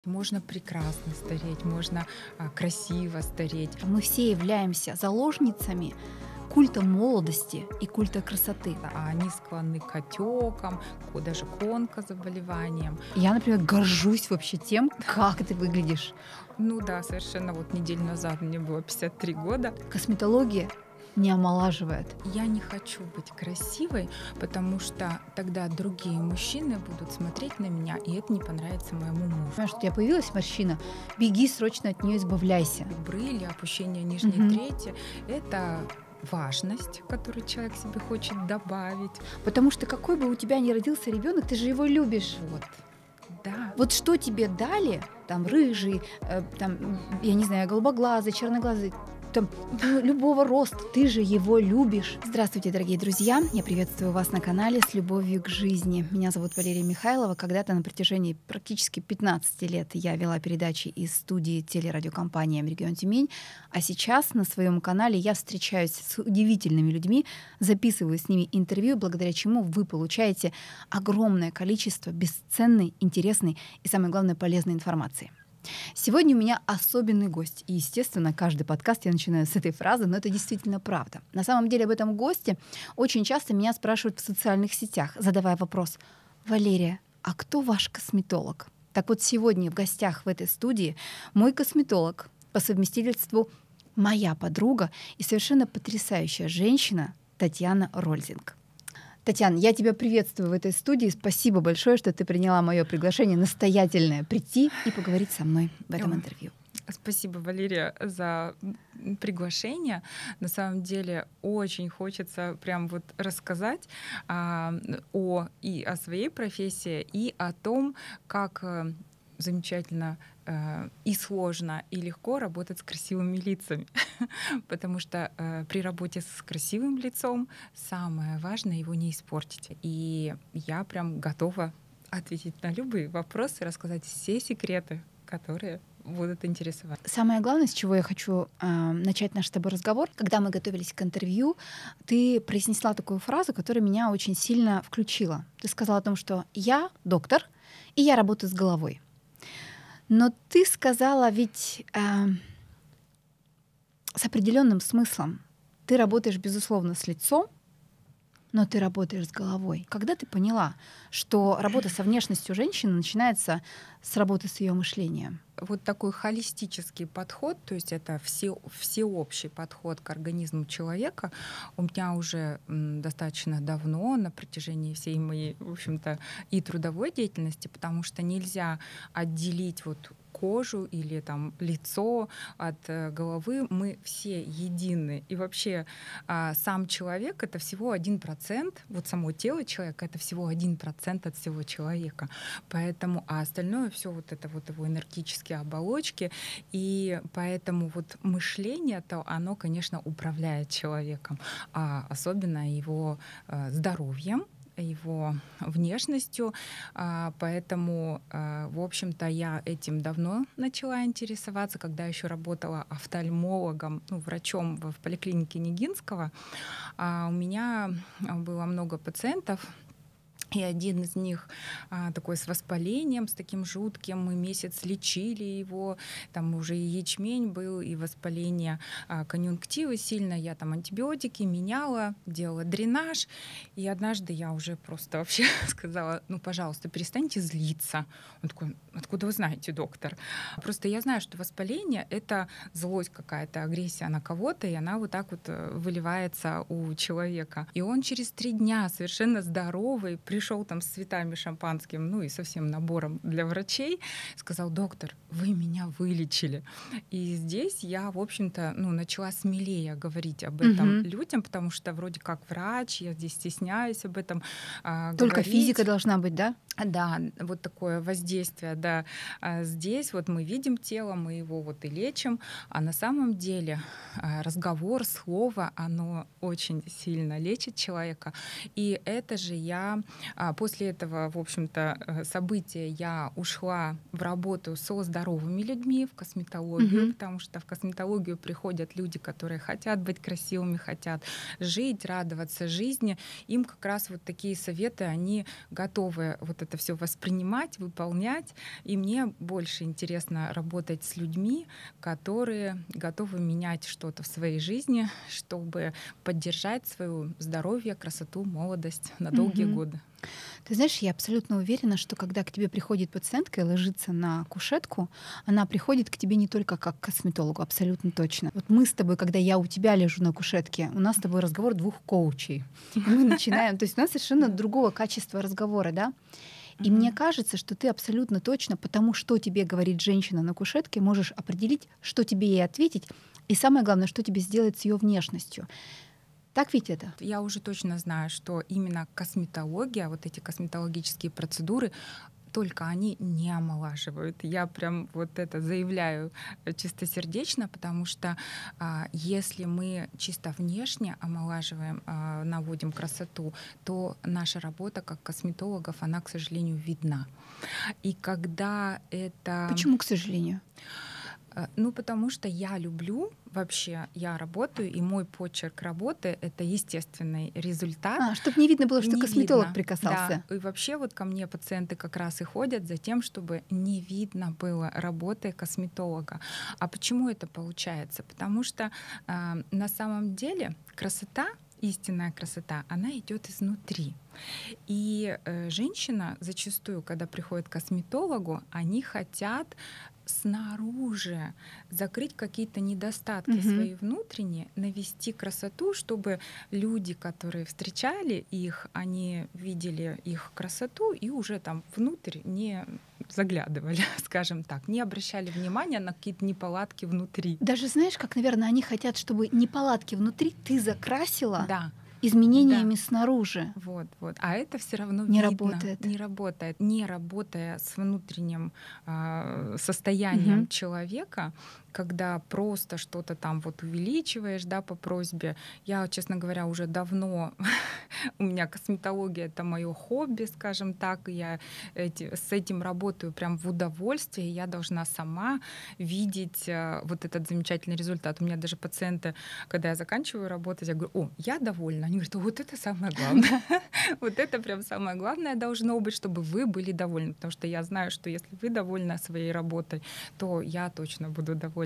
Можно прекрасно стареть, можно красиво стареть. Мы все являемся заложницами культа молодости и культа красоты. А они склонны к отекам, даже к онкозаболеваниям. Я, например, горжусь вообще тем, как ты выглядишь. Ну да, совершенно вот неделю назад мне было 53 года. Косметология не омолаживает. Я не хочу быть красивой, потому что тогда другие мужчины будут смотреть на меня, и это не понравится моему мужу. Понимаешь, что у тебя появилась морщина, беги срочно от нее избавляйся. Брыли, опущение нижней трети — это важность, которую человек себе хочет добавить. Потому что какой бы у тебя ни родился ребенок, ты же его любишь. Вот. Да. Вот что тебе дали, там рыжий, я не знаю, голубоглазый, черноглазый, там, любого роста, ты же его любишь. Здравствуйте, дорогие друзья, я приветствую вас на канале «С любовью к жизни». Меня зовут Валерия Михайлова. Когда-то на протяжении практически 15 лет я вела передачи из студии телерадиокомпании «Регион Тюмень», а сейчас на своем канале я встречаюсь с удивительными людьми, записываю с ними интервью, благодаря чему вы получаете огромное количество бесценной, интересной и, самое главное, полезной информации. Сегодня у меня особенный гость. И, естественно, каждый подкаст я начинаю с этой фразы, но это действительно правда. На самом деле об этом госте очень часто меня спрашивают в социальных сетях, задавая вопрос: «Валерия, а кто ваш косметолог?» Так вот, сегодня в гостях в этой студии мой косметолог, по совместительству моя подруга и совершенно потрясающая женщина Татьяна Рользинг. Татьяна, я тебя приветствую в этой студии. Спасибо большое, что ты приняла мое приглашение настоятельное прийти и поговорить со мной в этом интервью. Спасибо, Валерия, за приглашение. На самом деле очень хочется прям вот рассказать и о своей профессии, и о том, как замечательно и сложно, и легко работать с красивыми лицами. Потому что при работе с красивым лицом самое важное — его не испортить. И я прям готова ответить на любые вопросы, рассказать все секреты, которые будут интересовать. Самое главное, с чего я хочу начать наш с тобой разговор, когда мы готовились к интервью, ты произнесла такую фразу, которая меня очень сильно включила. Ты сказала о том, что я доктор, и я работаю с головой. Но ты сказала ведь с определенным смыслом. Ты работаешь, безусловно, с лицом, но ты работаешь с головой. Когда ты поняла, что работа со внешностью женщины начинается с работы с ее мышлением? Вот такой холистический подход, то есть это всеобщий подход к организму человека, у меня уже достаточно давно, на протяжении всей моей, в общем-то, и трудовой деятельности, потому что нельзя отделить вот кожу или там лицо от головы. Мы все едины. И вообще сам человек — это всего 1%, вот само тело человека — это всего 1% от всего человека. Поэтому, а остальное все вот это вот его энергетические оболочки. И поэтому вот мышление-то, оно, конечно, управляет человеком, особенно его здоровьем, его внешностью. Поэтому, в общем-то, я этим давно начала интересоваться, когда еще работала офтальмологом, врачом в поликлинике Нигинского. У меня было много пациентов, и один из них такой с воспалением, с таким жутким. Мы месяц лечили его. Там уже и ячмень был, и воспаление конъюнктивы сильно. Я там антибиотики меняла, делала дренаж. И однажды я уже просто вообще сказала: пожалуйста, перестаньте злиться. Он такой: откуда вы знаете, доктор? Просто я знаю, что воспаление — это злость какая-то, агрессия на кого-то, и она вот так вот выливается у человека. И он через 3 дня совершенно здоровый пришел там с цветами, шампанским, и со всем набором для врачей, сказал: доктор, вы меня вылечили. И здесь я, в общем-то, начала смелее говорить об этом людям, потому что вроде как врач, я здесь стесняюсь об этом Только говорить. физика должна быть, да? Да, вот такое воздействие, да. Здесь вот мы видим тело, мы его вот и лечим, а на самом деле разговор, слово, оно очень сильно лечит человека. И это же я После этого, в общем-то, события я ушла в работу со здоровыми людьми, в косметологию, потому что в косметологию приходят люди, которые хотят быть красивыми, хотят жить, радоваться жизни. Им как раз вот такие советы, они готовы вот это все воспринимать, выполнять. И мне больше интересно работать с людьми, которые готовы менять что-то в своей жизни, чтобы поддержать свое здоровье, красоту, молодость на долгие годы. Ты знаешь, я абсолютно уверена, что когда к тебе приходит пациентка и ложится на кушетку, она приходит к тебе не только как к косметологу, абсолютно точно. Вот мы с тобой, когда я у тебя лежу на кушетке, у нас с тобой разговор двух коучей. И мы начинаем, то есть у нас совершенно другого качества разговора, да? И мне кажется, что ты абсолютно точно, потому что тебе говорит женщина на кушетке, можешь определить, что тебе ей ответить, и самое главное, что тебе сделать с ее внешностью. Так ведь это? Я уже точно знаю, что именно косметология, вот эти косметологические процедуры, только они не омолаживают. Я прям вот это заявляю чистосердечно, потому что если мы чисто внешне омолаживаем, наводим красоту, то наша работа как косметологов, она, к сожалению, видна. И когда это... Почему, к сожалению? Ну, потому что я люблю, вообще я работаю, и мой почерк работы — это естественный результат. Чтобы не видно было, что не косметолог видно. прикасался. Да. И вообще вот ко мне пациенты как раз и ходят за тем, чтобы не видно было работы косметолога. А почему это получается? Потому что на самом деле красота, истинная красота, она идет изнутри. И женщина зачастую, когда приходит к косметологу, они хотят снаружи закрыть какие-то недостатки свои внутренние, навести красоту, чтобы люди, которые встречали их, они видели их красоту и уже там внутрь не заглядывали, скажем так, не обращали внимания на какие-то неполадки внутри. Даже знаешь, как, наверное, они хотят, чтобы неполадки внутри ты закрасила. Да. Изменениями снаружи. Вот. А это все равно не видно, работает. Не работает. Не работая с внутренним состоянием человека, когда просто что-то там вот увеличиваешь, да, по просьбе. Я, честно говоря, уже давно у меня косметология — это мое хобби, скажем так, и я с этим работаю прям в удовольствие. Я должна сама видеть вот этот замечательный результат. У меня даже пациенты, когда я заканчиваю работать, я говорю: я довольна. Они говорят: вот это самое главное. Вот это прям самое главное должно быть, чтобы вы были довольны. Потому что я знаю, что если вы довольны своей работой, то я точно буду довольна.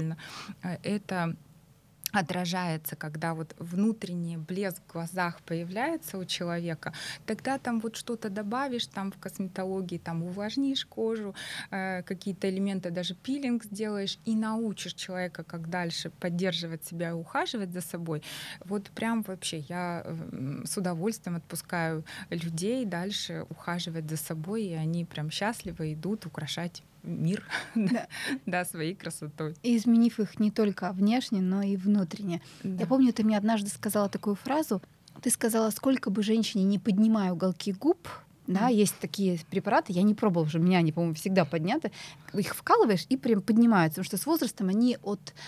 Это отражается, когда вот внутренний блеск в глазах появляется у человека, тогда там вот что-то добавишь там в косметологии, там увлажнишь кожу, какие-то элементы, даже пилинг сделаешь и научишь человека, как дальше поддерживать себя и ухаживать за собой. Вот прям вообще я с удовольствием отпускаю людей дальше ухаживать за собой, и они прям счастливо идут украшать мир да, своей красотой. И изменив их не только внешне, но и внутренне. Да. Я помню, ты мне однажды сказала такую фразу. Ты сказала: сколько бы женщине не поднимай уголки губ, да, есть такие препараты, я не пробовала уже, у меня они, по-моему, всегда подняты, их вкалываешь и прям поднимаются, потому что с возрастом они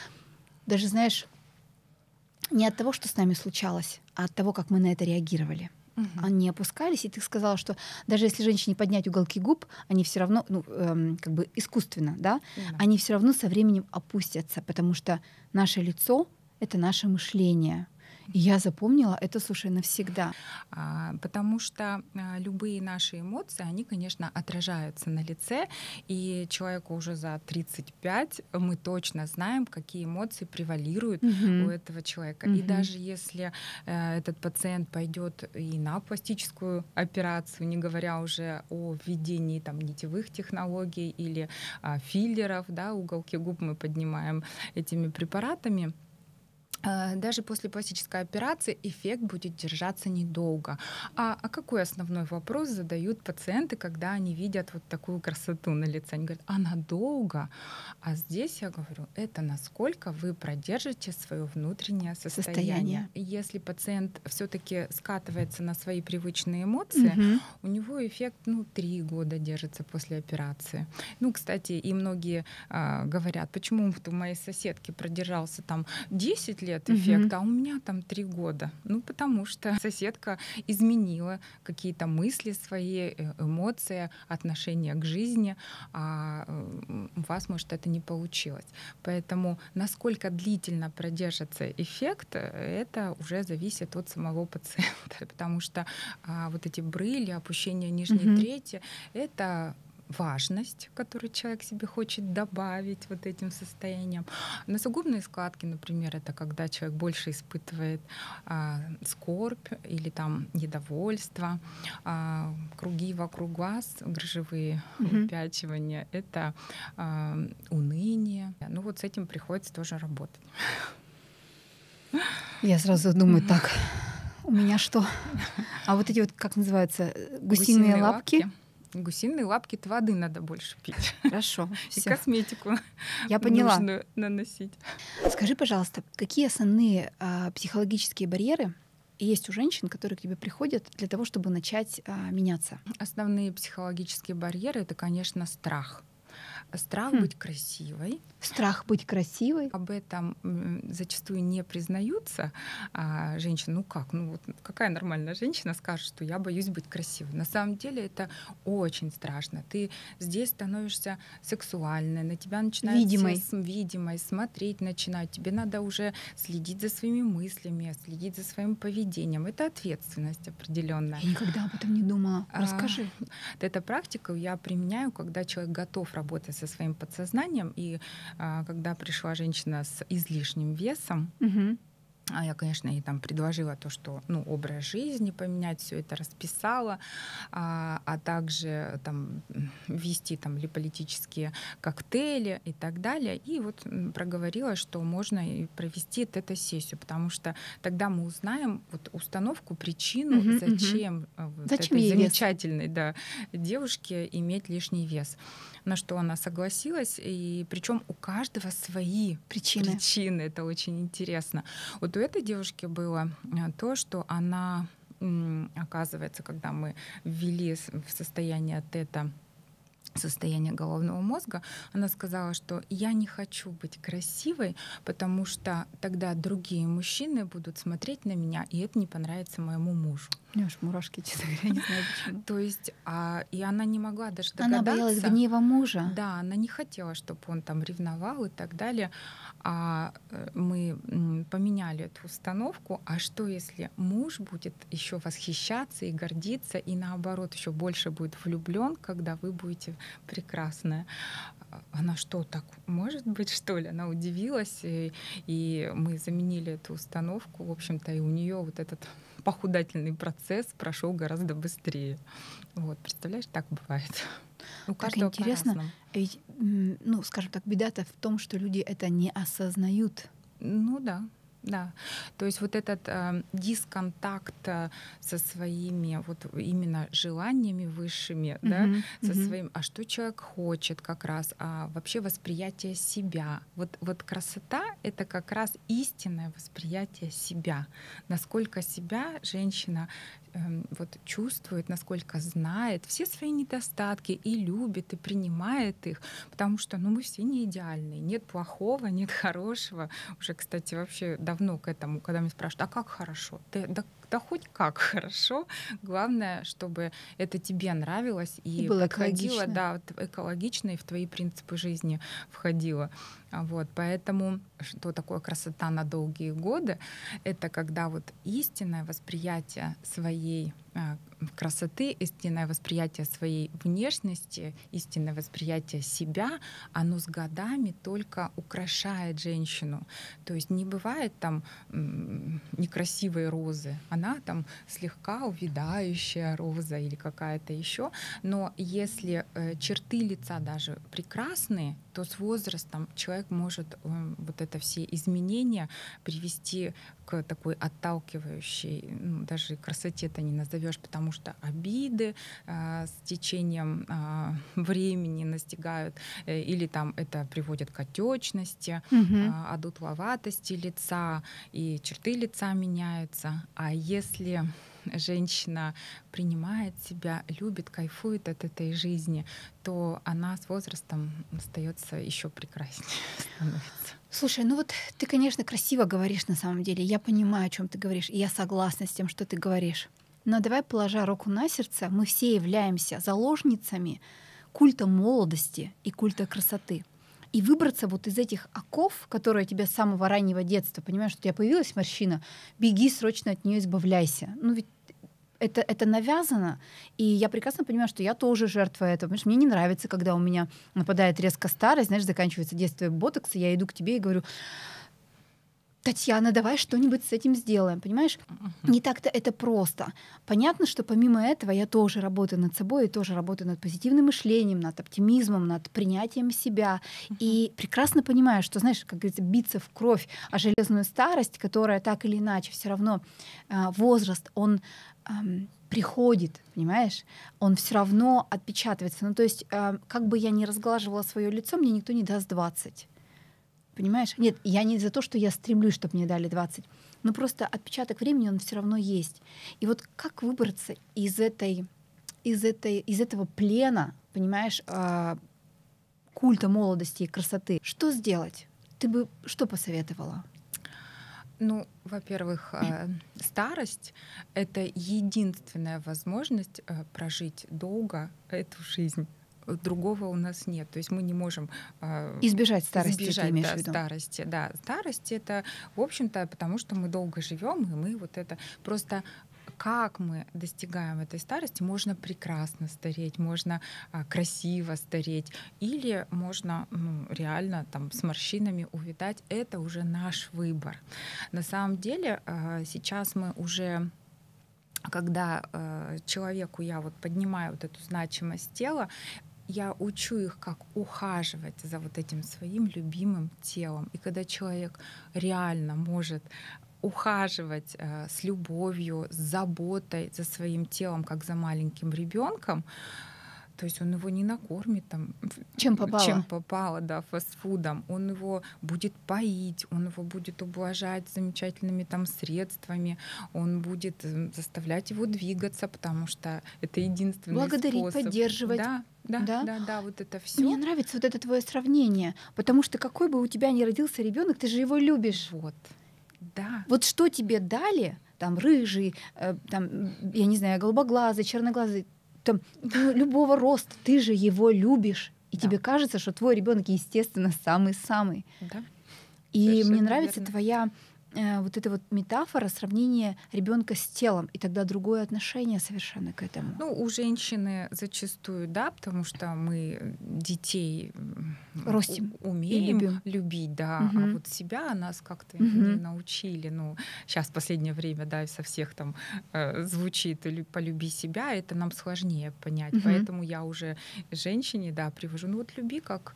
даже, знаешь, не от того, что с нами случалось, а от того, как мы на это реагировали. Они опускались, и ты сказала, что даже если женщине поднять уголки губ, они все равно, как бы искусственно, да, они все равно со временем опустятся, потому что наше лицо — это наше мышление. И я запомнила это, слушай, навсегда. Потому что любые наши эмоции, они, конечно, отражаются на лице, и человеку уже за 35 мы точно знаем, какие эмоции превалируют у этого человека. И даже если этот пациент пойдет и на пластическую операцию, не говоря уже о введении там нитевых технологий или филлеров, да, уголки губ мы поднимаем этими препаратами, даже после пластической операции эффект будет держаться недолго. А какой основной вопрос задают пациенты, когда они видят вот такую красоту на лице? Они говорят: а надолго? А здесь я говорю: это насколько вы продержите свое внутреннее состояние. Если пациент все-таки скатывается на свои привычные эмоции, у него эффект 3 года держится после операции. Кстати, и многие говорят: почему у моей соседки продержался там 10 лет, лет эффект, а у меня там 3 года. Ну, потому что соседка изменила какие-то мысли свои, эмоции, отношение к жизни, а у вас, может, это не получилось. Поэтому насколько длительно продержится эффект, это уже зависит от самого пациента, потому что вот эти брыли, опущение нижней трети — это важность, которую человек себе хочет добавить вот этим состоянием. Носогубные складки, например, это когда человек больше испытывает скорбь или там недовольство. Круги вокруг глаз, грыжевые выпячивания — это уныние. Ну вот с этим приходится тоже работать. Я сразу думаю, так, у меня что? А вот эти вот, как называются, гусиные лапки? Гусиные лапки — это воды надо больше пить. Хорошо. И косметику я поняла. Нужно наносить. Скажи, пожалуйста, какие основные психологические барьеры есть у женщин, которые к тебе приходят для того, чтобы начать меняться? Основные психологические барьеры — это, конечно, страх. Страх быть красивой. Страх быть красивой. Об этом зачастую не признаются женщины. Ну как? Ну вот какая нормальная женщина скажет, что я боюсь быть красивой? На самом деле это очень страшно. Ты здесь становишься сексуальной, на тебя начинают видимой, смотреть начинают. Тебе надо уже следить за своими мыслями, следить за своим поведением. Это ответственность определенная. Я никогда об этом не думала. Расскажи. Эту практику я применяю, когда человек готов работать со своим подсознанием. И когда пришла женщина с излишним весом, я, конечно, ей там предложила то, что образ жизни поменять, все это расписала, а также там ввести там липолитические коктейли и так далее. И вот проговорила, что можно и провести тета-сессию, потому что тогда мы узнаем вот установку, причину, зачем этой замечательной девушке иметь лишний вес. На что она согласилась, и причем у каждого свои причины. Это очень интересно. Вот у этой девушки было то, что она, оказывается, когда мы ввели в состояние тета, состояние головного мозга, она сказала, что я не хочу быть красивой, потому что тогда другие мужчины будут смотреть на меня, и это не понравится моему мужу. У меня аж мурашки, честно говоря, не знаю почему. То есть, и она не могла даже догадаться. Она боялась гнева мужа. Да, она не хотела, чтобы он там ревновал и так далее. А мы поменяли эту установку. А что, если муж будет еще восхищаться и гордиться, и наоборот еще больше будет влюблен, когда вы будете прекрасная? Она что, так может быть, что ли? Она удивилась, и мы заменили эту установку, в общем-то, и у нее вот этот похудательный процесс прошел гораздо быстрее. Вот, представляешь, так бывает. У каждого интересно. Ведь, скажем так, беда-то в том, что люди это не осознают. Ну да. Да, то есть вот этот дисконтакт со своими вот именно желаниями высшими, со своим, а что человек хочет как раз, а вообще восприятие себя. Вот красота — это как раз истинное восприятие себя. Насколько себя женщина вот чувствует, насколько знает все свои недостатки и любит, и принимает их, потому что мы все не идеальные, нет плохого, нет хорошего. Уже, кстати, вообще давно к этому, когда меня спрашивают, а как хорошо? Да хоть как хорошо. Главное, чтобы это тебе нравилось и было подходило, экологично. Экологично и в твои принципы жизни входило. Вот, поэтому что такое красота на долгие годы? Это когда вот истинное восприятие своей красоты, истинное восприятие своей внешности, истинное восприятие себя, оно с годами только украшает женщину. То есть не бывает там некрасивой розы, она там слегка увядающая роза или какая-то еще. Но если черты лица даже прекрасные, то с возрастом человек может вот это все изменения привести к такой отталкивающей, даже красоте это не назовешь, потому что обиды с течением времени настигают, или там это приводит к отечности, одутловатости лица, и черты лица меняются. А если женщина принимает себя, любит, кайфует от этой жизни, то она с возрастом остается еще прекраснее становится. Слушай, ну вот ты, конечно, красиво говоришь на самом деле. Я понимаю, о чем ты говоришь, и я согласна с тем, что ты говоришь. Но давай, положа руку на сердце, мы все являемся заложницами культа молодости и культа красоты. И выбраться вот из этих оков, которые у тебя с самого раннего детства, понимаешь, что у тебя появилась морщина, беги срочно от нее, избавляйся. Ну ведь это навязано, и я прекрасно понимаю, что я тоже жертва этого. Потому что мне не нравится, когда у меня нападает резко старость, знаешь, заканчивается действие ботокса, я иду к тебе и говорю: Татьяна, давай что-нибудь с этим сделаем, понимаешь? Не так-то это просто. Понятно, что помимо этого я тоже работаю над собой, и тоже работаю над позитивным мышлением, над оптимизмом, над принятием себя. И прекрасно понимаю, что, знаешь, как говорится, биться в кровь о железную старость, которая так или иначе все равно возраст, он приходит, понимаешь? Он все равно отпечатывается. Ну, то есть, как бы я ни разглаживала свое лицо, мне никто не даст 20. Понимаешь? Нет, я не за то, что я стремлюсь, чтобы мне дали 20. Но просто отпечаток времени, он все равно есть. И вот как выбраться из этого плена, понимаешь, культа молодости и красоты? Что сделать? Ты бы что посоветовала? Ну, во-первых, старость — это единственная возможность прожить долго эту жизнь. Другого у нас нет. То есть мы не можем избежать старости, избежать, ты имеешь да, в виду? старости. Да, старость — это, в общем-то, потому что мы долго живем, и мы вот это просто как мы достигаем этой старости, можно прекрасно стареть, можно красиво стареть, или можно реально там с морщинами увядать. Это уже наш выбор. На самом деле сейчас мы уже, когда человеку я вот поднимаю вот эту значимость тела, я учу их, как ухаживать за вот этим своим любимым телом. И когда человек реально может ухаживать с любовью, с заботой за своим телом, как за маленьким ребенком, то есть он его не накормит там, чем попало, да, фастфудом, он его будет поить, он его будет ублажать замечательными там средствами, он будет заставлять его двигаться, потому что это единственный благодарить, способ. Поддерживать. Да, вот это все. Мне нравится вот это твое сравнение, потому что какой бы у тебя ни родился ребенок, ты же его любишь. Вот, да. Вот что тебе дали, там рыжий, там, я не знаю, голубоглазый, черноглазый, там, любого роста, ты же его любишь, и тебе кажется, что твой ребенок, естественно, самый-самый. Да. И Совершенно мне нравится верно. твоя вот эта вот метафора, сравнение ребенка с телом, и тогда другое отношение совершенно к этому. Ну, у женщины зачастую, да, потому что мы детей ростим умеем любить, да, а вот себя нас как-то не научили. Ну, сейчас в последнее время, да, со всех там звучит «полюби себя», это нам сложнее понять. Поэтому я уже женщине, да, привожу, ну вот люби как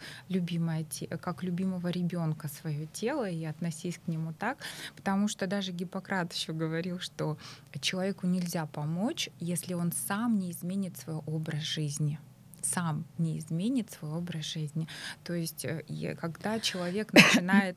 как любимого ребенка свое тело и относись к нему так. Потому что даже Гиппократ еще говорил, что человеку нельзя помочь, если он сам не изменит свой образ жизни. Сам не изменит свой образ жизни. То есть, когда человек начинает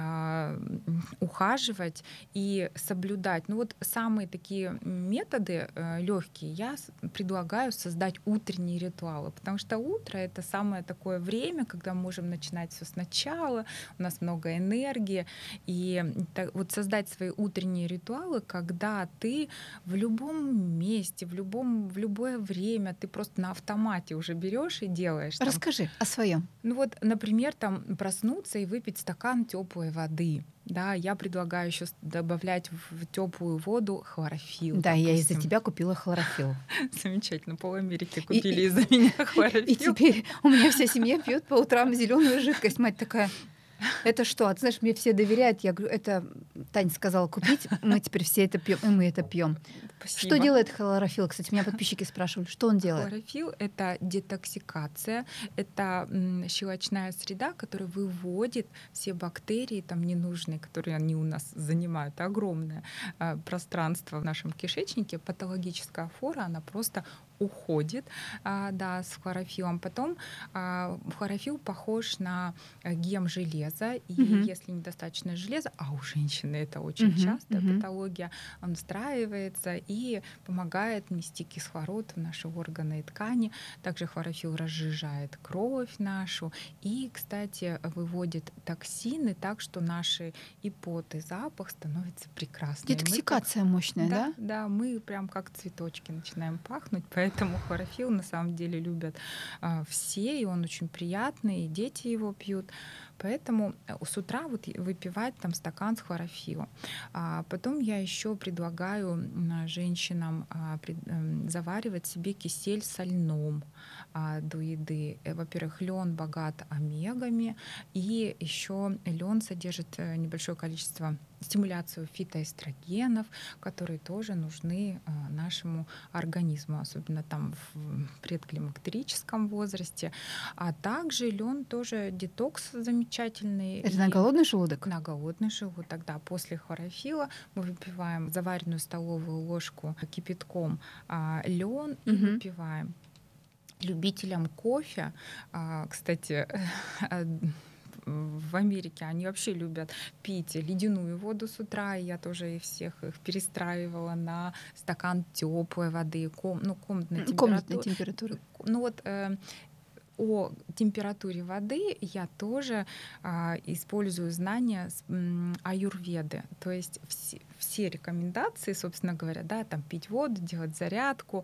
ухаживать и соблюдать, ну вот самые такие методы легкие, я предлагаю создать утренние ритуалы, потому что утро — это самое такое время, когда мы можем начинать все сначала, у нас много энергии, и вот создать свои утренние ритуалы, когда ты в любом месте, в любое время, ты просто на автомате уже берешь и делаешь. Расскажи о своем. Ну вот, например, там проснуться и выпить стакан теплой воды. Да, я предлагаю еще добавлять в теплую воду хлорофилл. Да, допустим. Я из-за тебя купила хлорофилл. Замечательно, пол-Америки купили из-за меня хлорофилл. И теперь у меня вся семья пьет по утрам зеленую жидкость. Мать такая: это что? А ты знаешь, мне все доверяют. Я говорю, это Таня сказала купить, мы теперь все это пьем, и мы это пьем. Спасибо. Что делает хлорофилл? Кстати, меня подписчики спрашивали, что он делает? Хлорофилл — это детоксикация, это щелочная среда, которая выводит все бактерии там ненужные, которые они у нас занимают огромное пространство в нашем кишечнике. Патологическая флора, она просто уходит, да, с хлорофиллом. Потом хлорофилл похож на гем железа, и если недостаточно железа, а у женщины это очень частая патология, он встраивается и помогает нести кислород в наши органы и ткани. Также хлорофилл разжижает кровь нашу и, кстати, выводит токсины так, что наши и пот, и запах становятся прекрасными. Детоксикация мощная, да? Да, мы прям как цветочки начинаем пахнуть, поэтому хлорофилл на самом деле любят все, и он очень приятный, и дети его пьют. Поэтому с утра вот выпивать там стакан с хлорофиллом. Потом я еще предлагаю женщинам заваривать себе кисель со льном до еды. Во-первых, лен богат омегами, и еще лен содержит небольшое количество стимуляцию фитоэстрогенов, которые тоже нужны нашему организму, особенно там в предклимактерическом возрасте. А также лен тоже детокс замечательный. Это на голодный желудок? На голодный желудок, да. После хлорофилла мы выпиваем заваренную столовую ложку кипятком лен и выпиваем. Любителям кофе, кстати, в Америке они вообще любят пить ледяную воду с утра, и я тоже их всех перестраивала на стакан теплой воды, комнатной температуры. Ну вот о температуре воды я тоже использую знания аюрведы. То есть все рекомендации, собственно говоря, да, там пить воду, делать зарядку,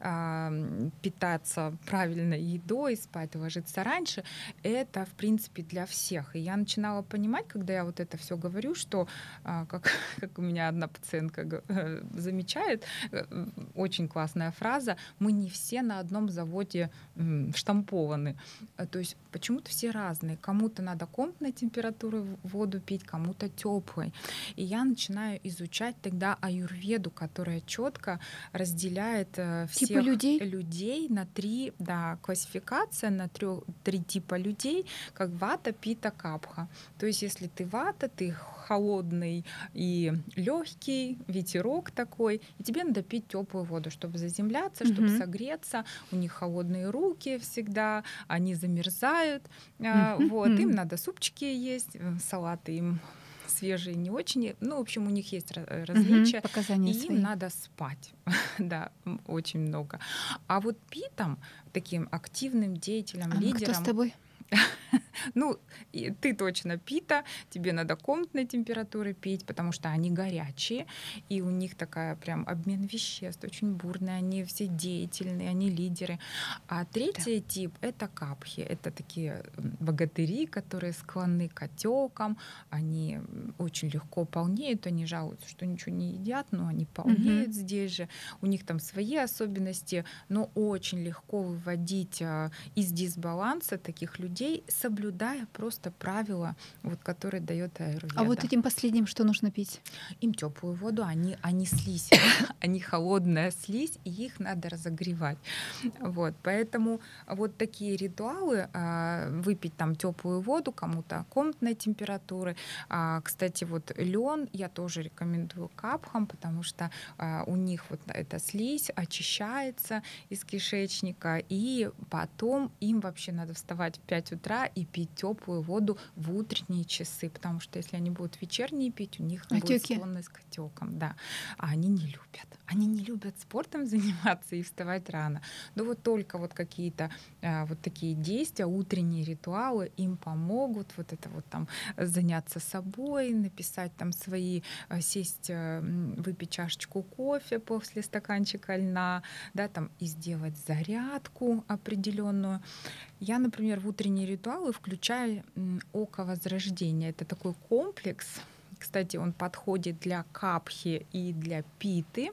питаться правильной едой, спать, ложиться раньше, это, в принципе, для всех. И я начинала понимать, когда я вот это все говорю, что, как у меня одна пациентка замечает, очень классная фраза, мы не все на одном заводе штампованы. То есть почему-то все разные. Кому-то надо комнатной температуры воду пить, кому-то теплой. И я начинаю изучать тогда аюрведу, которая четко разделяет всех людей на три, да, классификация на три типа людей, как вата, пита, капха. То есть если ты вата, ты холодный и легкий, ветерок такой, и тебе надо пить теплую воду, чтобы заземляться, чтобы согреться. У них холодные руки всегда, они замерзают. Вот, им надо супчики есть, салаты им свежие не очень. Ну, в общем, у них есть различия. Показания и свои. Им надо спать. Да, очень много. А вот питам, таким активным деятелям, лидерам... Кто с тобой? Ну, ты точно пита, тебе надо комнатной температуры пить, потому что они горячие, и у них такая прям обмен веществ очень бурный, они все деятельные, они лидеры. А третий тип — это капхи, это такие богатыри, которые склонны к отекам, они очень легко полнеют, они жалуются, что ничего не едят, но они полнеют здесь же, у них там свои особенности, но очень легко выводить из дисбаланса таких людей, соблюдая просто правила, вот, которые дает аюрведа. А вот этим последним что нужно пить? Им теплую воду, они слизь, они холодная слизь, и их надо разогревать. Вот, поэтому вот такие ритуалы, выпить там теплую воду, кому-то комнатной температуры. Кстати, вот лен я тоже рекомендую капхам, потому что у них вот эта слизь очищается из кишечника, и потом им вообще надо вставать в 5 утра и пить теплую воду в утренние часы, потому что если они будут вечерние пить, у них будет склонность к отекам. Да. А они не любят. Они не любят спортом заниматься и вставать рано. Но вот только вот какие-то вот такие действия, утренние ритуалы им помогут вот это вот там заняться собой, написать там свои, сесть, выпить чашечку кофе после стаканчика льна, да, там и сделать зарядку определенную. Я, например, в утренние ритуалы включаю око возрождения. Это такой комплекс. Кстати, он подходит для капхи и для питы.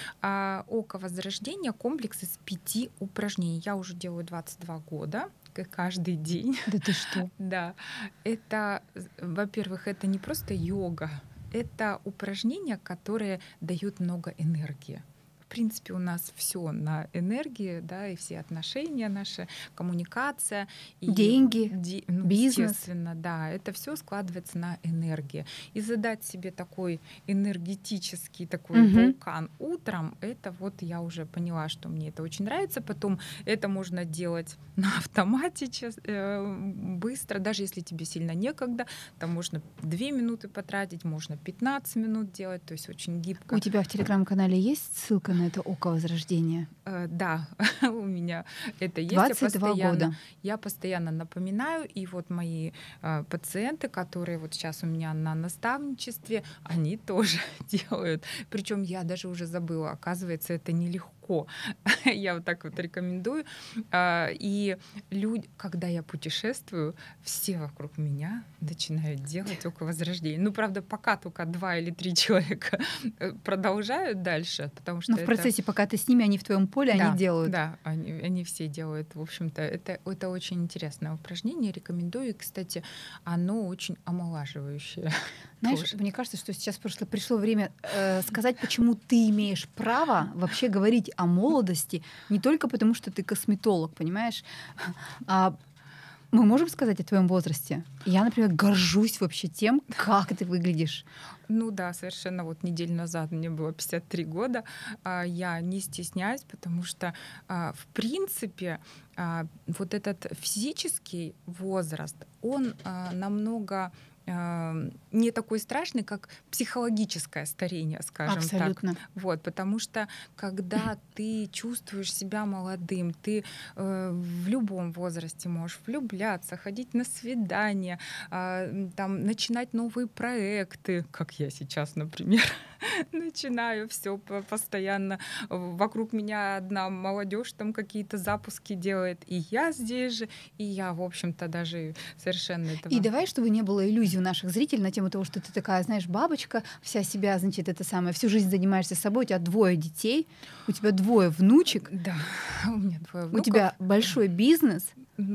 Око возрождения — комплекс из 5 упражнений. Я уже делаю 22 года. Каждый день. Да ты что? Да. Это, во-первых, это не просто йога, это упражнения, которые дают много энергии. В принципе, у нас все на энергии, да, и все отношения наши, коммуникация, и деньги, бизнес. Естественно, да, это все складывается на энергии. И задать себе такой энергетический такой вулкан утром, это вот я уже поняла, что мне это очень нравится. Потом это можно делать на автомате быстро, даже если тебе сильно некогда, там можно 2 минуты потратить, можно 15 минут делать, то есть очень гибко. У тебя в телеграм-канале есть ссылка на это «Око Возрождения»? Да, у меня это есть. 22 года. Я постоянно напоминаю, и вот мои пациенты, которые вот сейчас у меня на наставничестве, они тоже делают. Причем я даже уже забыла, оказывается, это нелегко. Я вот так вот рекомендую. И люди, когда я путешествую, все вокруг меня начинают делать Око Возрождения. Ну, правда, пока только 2 или 3 человека продолжают дальше, потому что в процессе, пока ты с ними, они в твоем поле, они делают. Да, они все делают. В общем-то, это очень интересное упражнение. Рекомендую. И, кстати, оно очень омолаживающее. Знаешь, тоже. Мне кажется, что сейчас пришло время сказать, почему ты имеешь право вообще говорить о молодости, не только потому, что ты косметолог, понимаешь? Мы можем сказать о твоем возрасте? Я, например, горжусь вообще тем, как ты выглядишь. Ну да, совершенно. Вот неделю назад мне было 53 года. Я не стесняюсь, потому что, в принципе, вот этот физический возраст, он намного не такой страшный, как психологическое старение, скажем Абсолютно. так. Вот, потому что когда ты чувствуешь себя молодым, ты в любом возрасте можешь влюбляться, ходить на свидания, там, начинать новые проекты, как я сейчас, например, начинаю все постоянно. Вокруг меня одна молодежь там какие-то запуски делает, и я здесь же, и я, в общем-то, даже совершенно этого... И давай, чтобы не было иллюзий у наших зрителей на тему того, что ты такая, знаешь, бабочка, вся себя, значит, это самое, всю жизнь занимаешься собой, у тебя 2 детей, у тебя 2 внучек. Да, у меня 2 внуков. У тебя большой бизнес.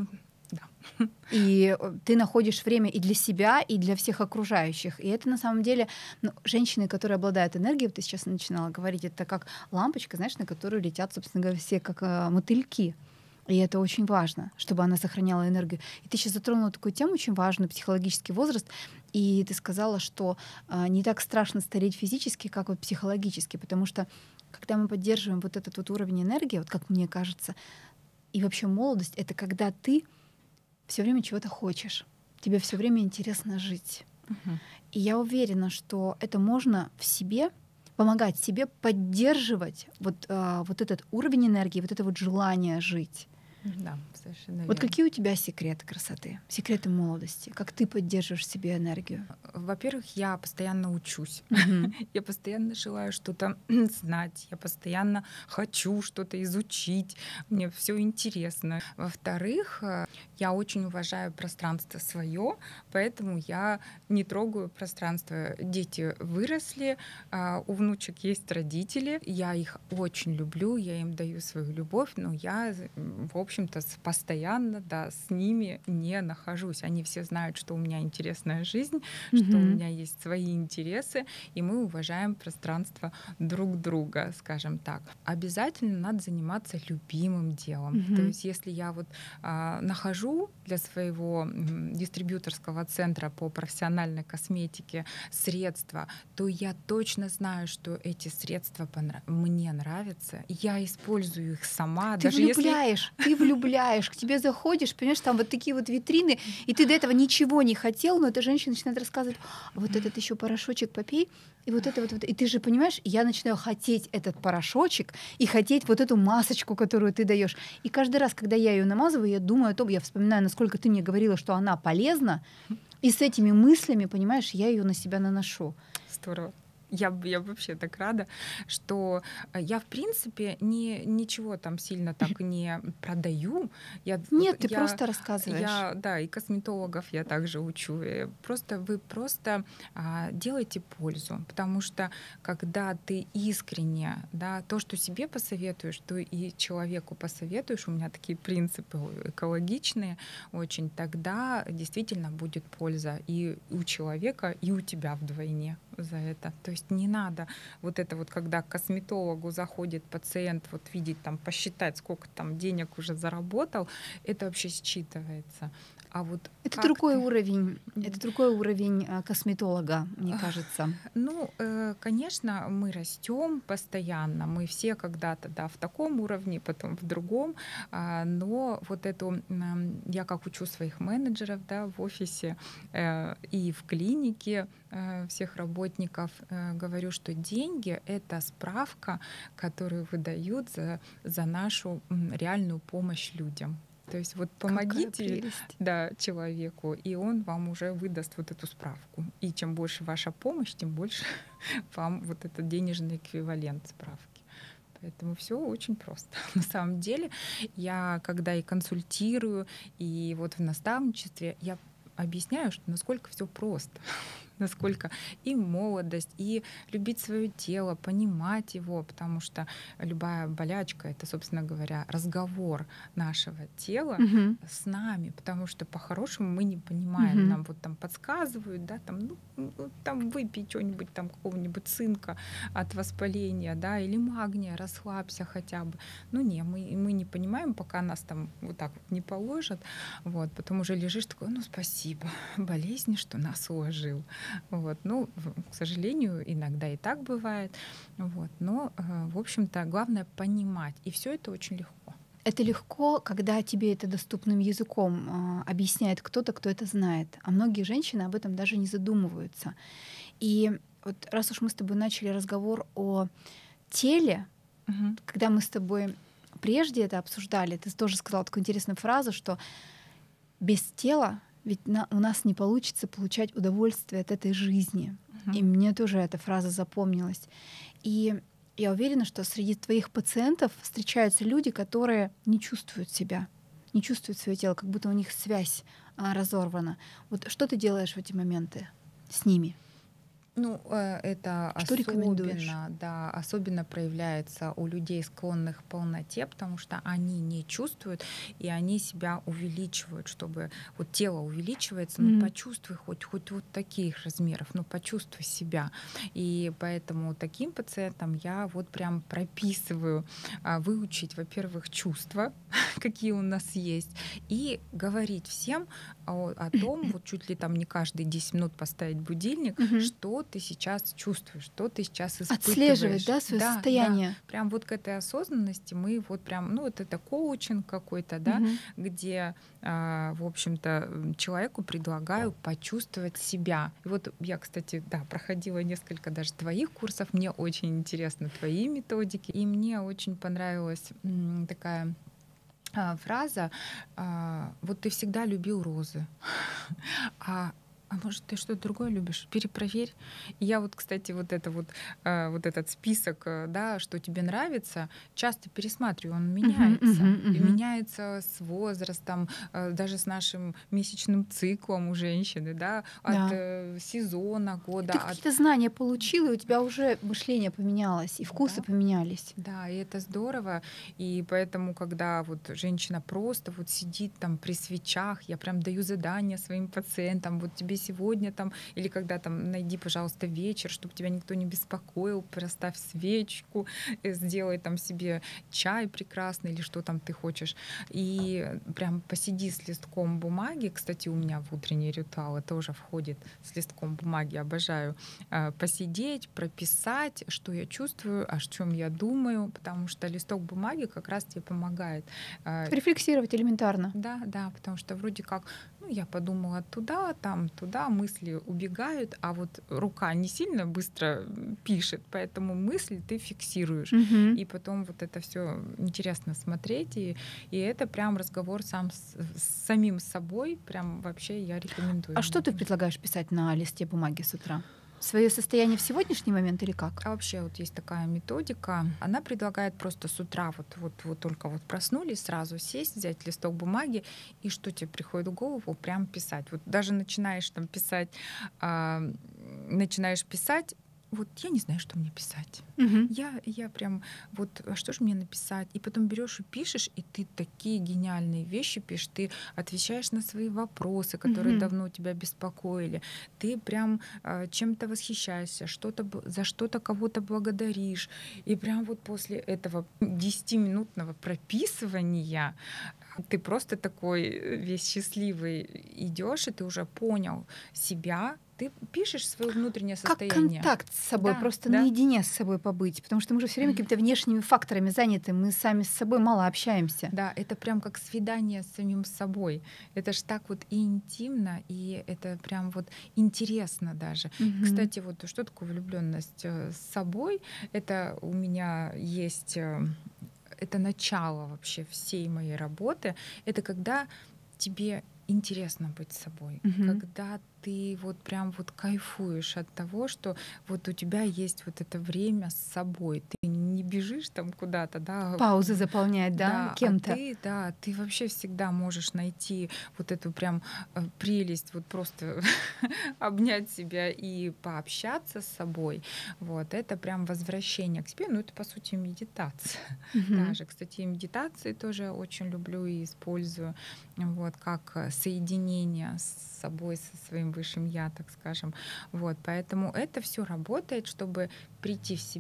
Да. И ты находишь время и для себя, и для всех окружающих. И это на самом деле женщины, которые обладают энергией, вот ты сейчас начинала говорить, это как лампочка, знаешь, на которую летят, собственно говоря, все как мотыльки. И это очень важно, чтобы она сохраняла энергию. И ты сейчас затронула такую тему очень важную, психологический возраст. И ты сказала, что не так страшно стареть физически, как вот психологически, потому что когда мы поддерживаем вот этот вот уровень энергии, вот как мне кажется, и вообще молодость — это когда ты все время чего-то хочешь, тебе все время интересно жить. И я уверена, что это можно в себе помогать себе поддерживать вот этот уровень энергии, вот это вот желание жить. Да, совершенно верно. Вот какие у тебя секреты красоты, секреты молодости? Как ты поддерживаешь в себе энергию? Во-первых, я постоянно учусь. Я постоянно желаю что-то знать. Я постоянно хочу что-то изучить. Мне все интересно. Во-вторых, я очень уважаю пространство свое, поэтому я не трогаю пространство. Дети выросли, у внучек есть родители. Я их очень люблю, я им даю свою любовь, но я, в общем-то, постоянно, да, с ними не нахожусь. Они все знают, что у меня интересная жизнь, что у меня есть свои интересы, и мы уважаем пространство друг друга, скажем так. Обязательно надо заниматься любимым делом. То есть если я вот нахожу для своего дистрибьюторского центра по профессиональной косметике средства, то я точно знаю, что эти средства мне нравятся. Я использую их сама. Ты даже влюбляешь, ты влюбляешь, к тебе заходишь, понимаешь, там вот такие вот витрины, и ты до этого ничего не хотел, но эта женщина начинает рассказывать: вот этот еще порошочек попей, и вот это вот. И ты же понимаешь, я начинаю хотеть этот порошочек и хотеть вот эту масочку, которую ты даешь. И каждый раз, когда я ее намазываю, я думаю о том, я вспоминаю, насколько ты мне говорила, что она полезна, и с этими мыслями, понимаешь, я ее на себя наношу. Здорово. Я вообще так рада, что я, в принципе, ничего там сильно так не продаю. Нет, ты просто рассказываешь. Да, и косметологов я также учу. Вы просто делайте пользу, потому что когда ты искренне, да, то, что себе посоветуешь, то и человеку посоветуешь, у меня такие принципы экологичные очень, тогда действительно будет польза и у человека, и у тебя вдвойне. за это. То есть не надо вот это вот, когда к косметологу заходит пациент, вот видеть там, посчитать, сколько там денег уже заработал, это вообще считывается. А вот Это как другой ты... уровень. Это другой уровень косметолога, мне Ах, кажется. Ну, конечно, мы растем постоянно, мы все когда-то, да, в таком уровне, потом в другом, но вот эту, я как учу своих менеджеров, да, в офисе и в клинике всех работников, говорю, что деньги — это справка, которую выдают за нашу реальную помощь людям. То есть вот Какая помогите, прелесть. да, человеку, и он вам уже выдаст вот эту справку. И чем больше ваша помощь, тем больше вам вот этот денежный эквивалент справки. Поэтому все очень просто. На самом деле, я когда и консультирую, и вот в наставничестве, я объясняю, что насколько все просто, насколько и молодость, и любить свое тело, понимать его, потому что любая болячка — это, собственно говоря, разговор нашего тела Мгм. с нами, потому что по-хорошему мы не понимаем, Мгм. нам вот там подсказывают, да, там, там выпей что-нибудь там какого-нибудь цинка от воспаления, да, или магния, расслабься хотя бы. Ну не, мы не понимаем, пока нас там вот так вот не положат, вот, потом уже лежишь такой, ну спасибо, болезни, что нас уложил. Вот. Ну, к сожалению, иногда и так бывает. Вот. Но, в общем-то, главное понимать. И все это очень легко. Это легко, когда тебе это доступным языком объясняет кто-то, кто это знает. А многие женщины об этом даже не задумываются. И вот раз уж мы с тобой начали разговор о теле, Мгм. когда мы с тобой прежде это обсуждали, ты тоже сказала такую интересную фразу, что без тела ведь у нас не получится получать удовольствие от этой жизни. И Мгм. мне тоже эта фраза запомнилась. И я уверена, что среди твоих пациентов встречаются люди, которые не чувствуют себя, не чувствуют свое тело, как будто у них связь разорвана. Вот что ты делаешь в эти моменты с ними? Ну, это Что рекомендуешь? особенно, да, особенно проявляется у людей, склонных к полноте, потому что они не чувствуют, и они себя увеличивают, чтобы вот тело увеличивается, ну, Мгм. почувствуй хоть вот таких размеров, ну, почувствуй себя. И поэтому таким пациентам я вот прям прописываю выучить, во-первых, чувства, какие у нас есть, и говорить всем о том, вот чуть ли там не каждые 10 минут поставить будильник, Мгм. что ты сейчас чувствуешь, что ты сейчас Отслеживать, испытываешь. да, свое Да, да. состояние? Прям вот к этой осознанности мы вот прям, ну вот это коучинг какой-то, да, Мгм. где, в общем-то, человеку предлагаю почувствовать себя. И вот я, кстати, да, проходила несколько даже твоих курсов, мне очень интересны твои методики, и мне очень понравилась такая фраза, вот ты всегда любил розы, а может, ты что-то другое любишь? Перепроверь. И я вот, кстати, вот этот список, да, что тебе нравится, часто пересматриваю, он Мгм, меняется. мгм, И мгм. меняется с возрастом, даже с нашим месячным циклом у женщины, да, от Да. сезона, И года, ты от... какие-то знания получила, и у тебя уже мышление поменялось, и вкусы Да, поменялись. да, и это здорово. И поэтому, когда вот женщина просто вот сидит там при свечах, я прям даю задания своим пациентам, вот тебе сегодня там, или когда там найди, пожалуйста, вечер, чтобы тебя никто не беспокоил, проставь свечку, сделай там себе чай прекрасный или что там ты хочешь. И прям посиди с листком бумаги. Кстати, у меня в утренние ритуалы тоже входит с листком бумаги. Обожаю посидеть, прописать, что я чувствую, о чем я думаю, потому что листок бумаги как раз тебе помогает. Рефлексировать элементарно. Да, да, потому что вроде как, ну, я подумала туда, там, туда, мысли убегают, а вот рука не сильно быстро пишет, поэтому мысли ты фиксируешь. Мгм. И потом вот это все интересно смотреть, и это прям разговор сам с самим собой, прям вообще я рекомендую. А что ты многим. предлагаешь писать на листе бумаги с утра? Свое состояние в сегодняшний момент или как? А вообще вот есть такая методика, она предлагает просто с утра вот только вот проснулись, сразу сесть, взять листок бумаги и что тебе приходит в голову, прям писать. Вот даже начинаешь там писать, начинаешь писать, вот я не знаю, что мне писать. Мгм. Я прям вот, а что же мне написать? И потом берешь и пишешь, и ты такие гениальные вещи пишешь, ты отвечаешь на свои вопросы, которые Мгм. давно тебя беспокоили, ты прям чем-то восхищаешься, за что-то кого-то благодаришь, и прям вот после этого 10-минутного прописывания ты просто такой весь счастливый идешь, и ты уже понял себя, ты пишешь свое внутреннее Как состояние. контакт с собой, Да, просто да. наедине с собой побыть, потому что мы же все время какими-то внешними факторами заняты, мы сами с собой мало общаемся. Да, это прям как свидание с самим собой. Это ж так вот и интимно, и это прям вот интересно даже. Мгм. Кстати, вот что такое влюбленность с собой? Это у меня есть, это начало вообще всей моей работы. Это когда тебе интересно быть собой, Мгм. когда ты вот прям вот кайфуешь от того, что вот у тебя есть вот это время с собой. Ты не бежишь там куда-то, да, Паузы заполнять, да, да, кем-то. ты вообще всегда можешь найти вот эту прям прелесть, вот просто обнять себя и пообщаться с собой. Вот это прям возвращение к себе. Ну, это по сути медитация. Мгм. Даже, кстати, медитации тоже очень люблю и использую, вот, как соединение с собой, со своим высшим я, так скажем. Вот, поэтому это все работает, чтобы прийти в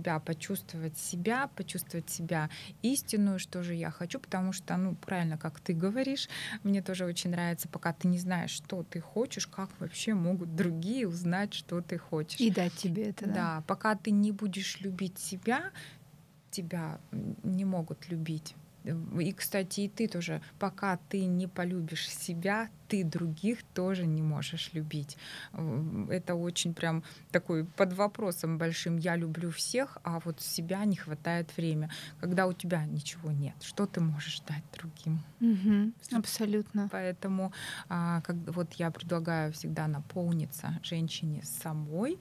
себя, почувствовать себя истинную, что же я хочу, потому что, ну, правильно, как ты говоришь, мне тоже очень нравится, пока ты не знаешь, что ты хочешь, как вообще могут другие узнать, что ты хочешь. И дать тебе это, да. Да, пока ты не будешь любить себя, тебя не могут любить. И, кстати, и ты тоже, пока ты не полюбишь себя, ты других тоже не можешь любить. Это очень прям такой под вопросом большим. Я люблю всех, а вот себя не хватает время. Когда у тебя ничего нет, что ты можешь дать другим? Мгм. Абсолютно. Поэтому вот я предлагаю всегда наполниться женщине самой,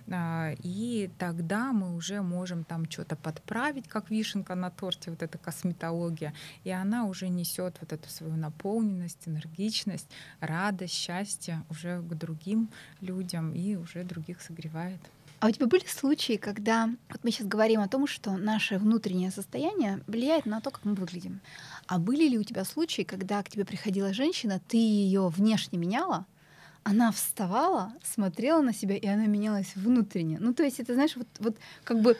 и тогда мы уже можем там что-то подправить, как вишенка на торте, вот эта косметология, и она уже несет вот эту свою наполненность, энергичность, радость, счастье уже к другим людям и уже других согревает. А у тебя были случаи, когда вот мы сейчас говорим о том, что наше внутреннее состояние влияет на то, как мы выглядим. А были ли у тебя случаи, когда к тебе приходила женщина, ты ее внешне меняла, она вставала, смотрела на себя, и она менялась внутренне? Ну, то есть это, знаешь, вот как бы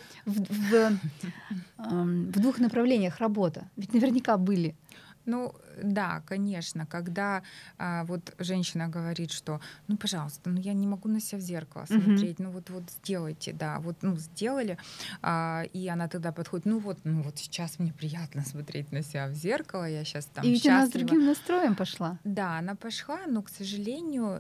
в двух направлениях работа. Ведь наверняка были. Ну да, конечно, когда вот женщина говорит, что, ну, пожалуйста, ну я не могу на себя в зеркало Мгм. смотреть, ну вот сделайте, да, вот, ну, сделали, и она тогда подходит, ну вот сейчас мне приятно смотреть на себя в зеркало, я сейчас И там ведь она с счастлива. другим настроем пошла. Да, она пошла, но, к сожалению,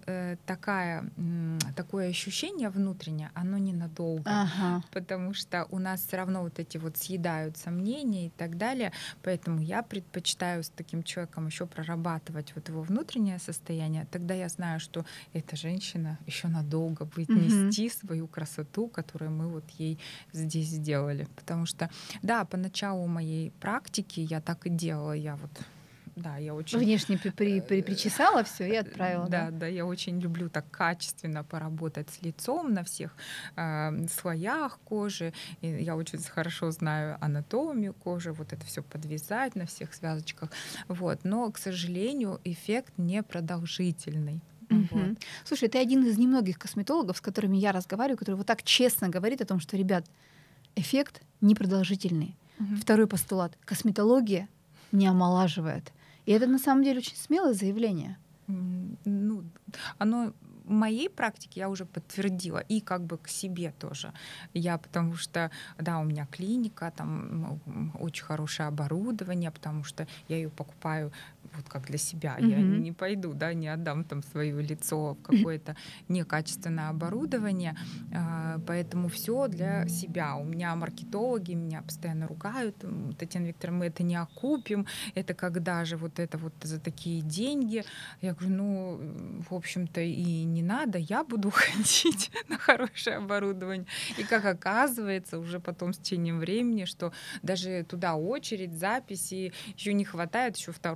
такое ощущение внутреннее, оно ненадолго, Ага. потому что у нас все равно вот эти вот съедают сомнения и так далее. Поэтому я предпочитаю с таким человеком еще прорабатывать вот его внутреннее состояние. Тогда я знаю, что эта женщина еще надолго будет Мгм. нести свою красоту, которую мы вот ей здесь сделали. Потому что, да, по началу моей практики я так и делала. Я очень Внешне причесала все и отправила, да? да, да, я очень люблю так качественно поработать с лицом на всех слоях кожи. И я очень хорошо знаю анатомию кожи, вот это все подвязать на всех связочках. Вот. Но, к сожалению, эффект непродолжительный. Вот. Мгм. Слушай, ты один из немногих косметологов, с которыми я разговариваю, который вот так честно говорит о том, что, ребят, эффект непродолжительный. Мгм. Второй постулат. Косметология не омолаживает. И это на самом деле очень смелое заявление. Ну, оно в моей практике я уже подтвердила, и как бы к себе тоже. Потому что, да, у меня клиника, там очень хорошее оборудование, потому что я ее покупаю вот как для себя. Я Мгм. не пойду, да, не отдам там свое лицо в какое-то некачественное оборудование, поэтому все для себя. У меня маркетологи меня постоянно ругают: Татьяна Викторовна, мы это не окупим, это когда же вот это вот за такие деньги? Я говорю, ну, в общем-то, и не надо, я буду ходить на хорошее оборудование. И как оказывается, уже потом с течением времени, что даже туда очередь, записи, еще не хватает, еще второй захотел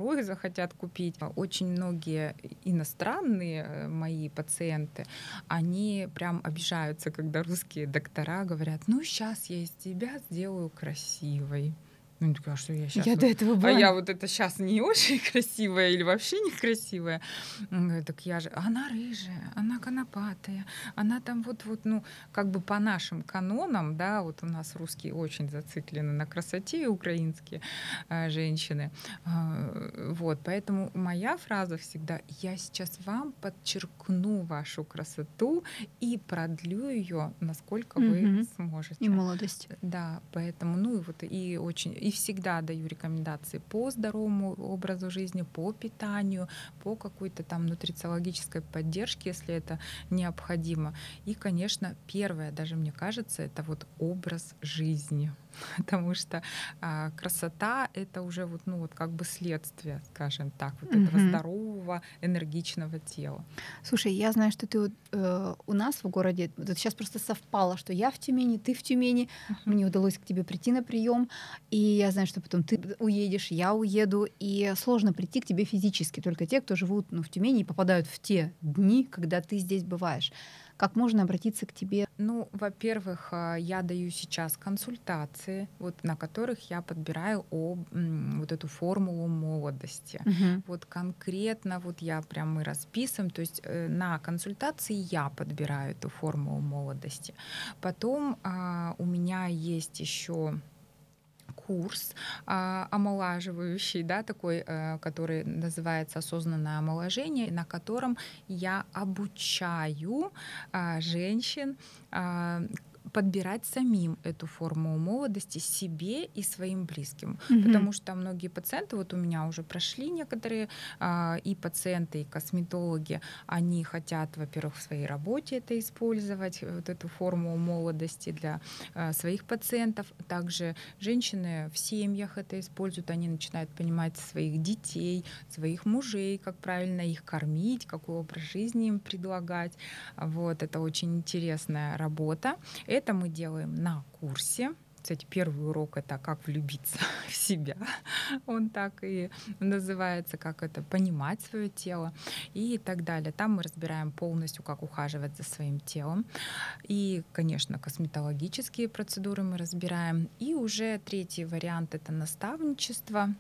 хотят купить. Очень многие иностранные мои пациенты, они прям обижаются, когда русские доктора говорят: ну, сейчас я из тебя сделаю красивой. Ну, такая, что я сейчас... Я до этого была. А я вот это сейчас не очень красивая или вообще некрасивая. Он говорит: так я же... Она рыжая, она конопатая, она там вот, ну, как бы по нашим канонам, да, вот у нас русские очень зациклены на красоте, украинские женщины. Вот, поэтому моя фраза всегда: я сейчас вам подчеркну вашу красоту и продлю ее, насколько вы сможете. И молодость. Да, поэтому, ну, и вот, и очень... И всегда даю рекомендации по здоровому образу жизни, по питанию, по какой-то там нутрициологической поддержке, если это необходимо. И, конечно, первое, даже мне кажется, это вот образ жизни. Потому что красота — это уже вот, ну, вот как бы следствие, скажем так, вот этого здорового, энергичного тела. Слушай, я знаю, что ты вот, у нас в городе, вот сейчас просто совпало, что я в Тюмени, ты в Тюмени, мне удалось к тебе прийти на прием, и я знаю, что потом ты уедешь, я уеду, и сложно прийти к тебе физически, только те, кто живут, ну, в Тюмени и попадают в те дни, когда ты здесь бываешь. Как можно обратиться к тебе? Ну, во-первых, я даю сейчас консультации, вот, на которых я подбираю вот эту формулу молодости. Вот конкретно вот мы расписываем, то есть на консультации я подбираю эту формулу молодости. Потом у меня есть еще курс омолаживающий, да, такой, который называется «Осознанное омоложение», на котором я обучаю женщин подбирать самим эту форму молодости себе и своим близким. Потому что многие пациенты, вот у меня уже прошли некоторые и пациенты, и косметологи, они хотят, во-первых, в своей работе это использовать, вот эту форму молодости для своих пациентов. Также женщины в семьях это используют, они начинают понимать своих детей, своих мужей, как правильно их кормить, какой образ жизни им предлагать. Вот, это очень интересная работа. Это мы делаем на курсе. Кстати, первый урок — это как влюбиться в себя. Он так и называется, как это понимать свое тело и так далее. Там мы разбираем полностью, как ухаживать за своим телом. И, конечно, косметологические процедуры мы разбираем. И уже третий вариант — это наставничество,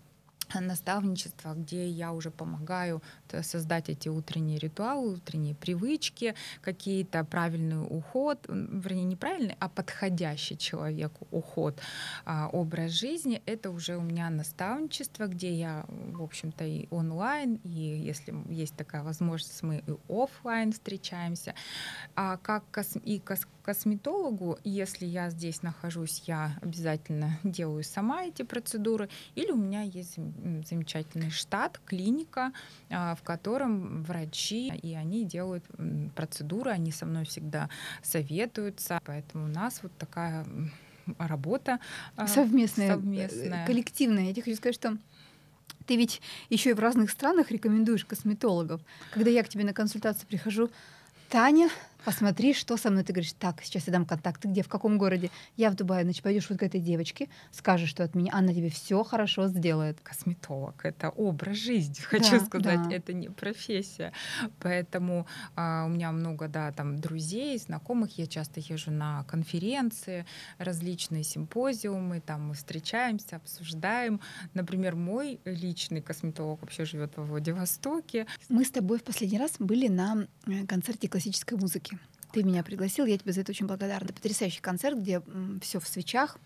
где я уже помогаю создать эти утренние ритуалы, утренние привычки, какие-то правильный уход, вернее, не правильный, а подходящий человеку уход, образ жизни. Это уже у меня наставничество, где я, в общем-то, и онлайн, и если есть такая возможность, мы и офлайн встречаемся. А как косметологу, если я здесь нахожусь, я обязательно делаю сама эти процедуры, или у меня есть замечательный штат, клиника, в котором врачи, и они делают процедуры, они со мной всегда советуются, поэтому у нас вот такая работа совместная, коллективная. Я тебе хочу сказать, что ты ведь еще и в разных странах рекомендуешь косметологов. Когда я к тебе на консультацию прихожу: Таня, посмотри, что со мной. Ты говоришь: так, сейчас я дам контакт. Ты где, в каком городе? Я в Дубае. Значит, пойдешь вот к этой девочке, скажешь, что от меня, она тебе все хорошо сделает. Косметолог — это образ жизни, хочу сказать, это не профессия. Поэтому у меня много, там друзей, знакомых. Я часто езжу на конференции, различные симпозиумы, там мы встречаемся, обсуждаем. Например, мой личный косметолог вообще живет во Владивостоке. Мы с тобой в последний раз были на концерте классической музыки. Ты меня пригласил, я тебе за это очень благодарна. Потрясающий концерт, где все в свечах.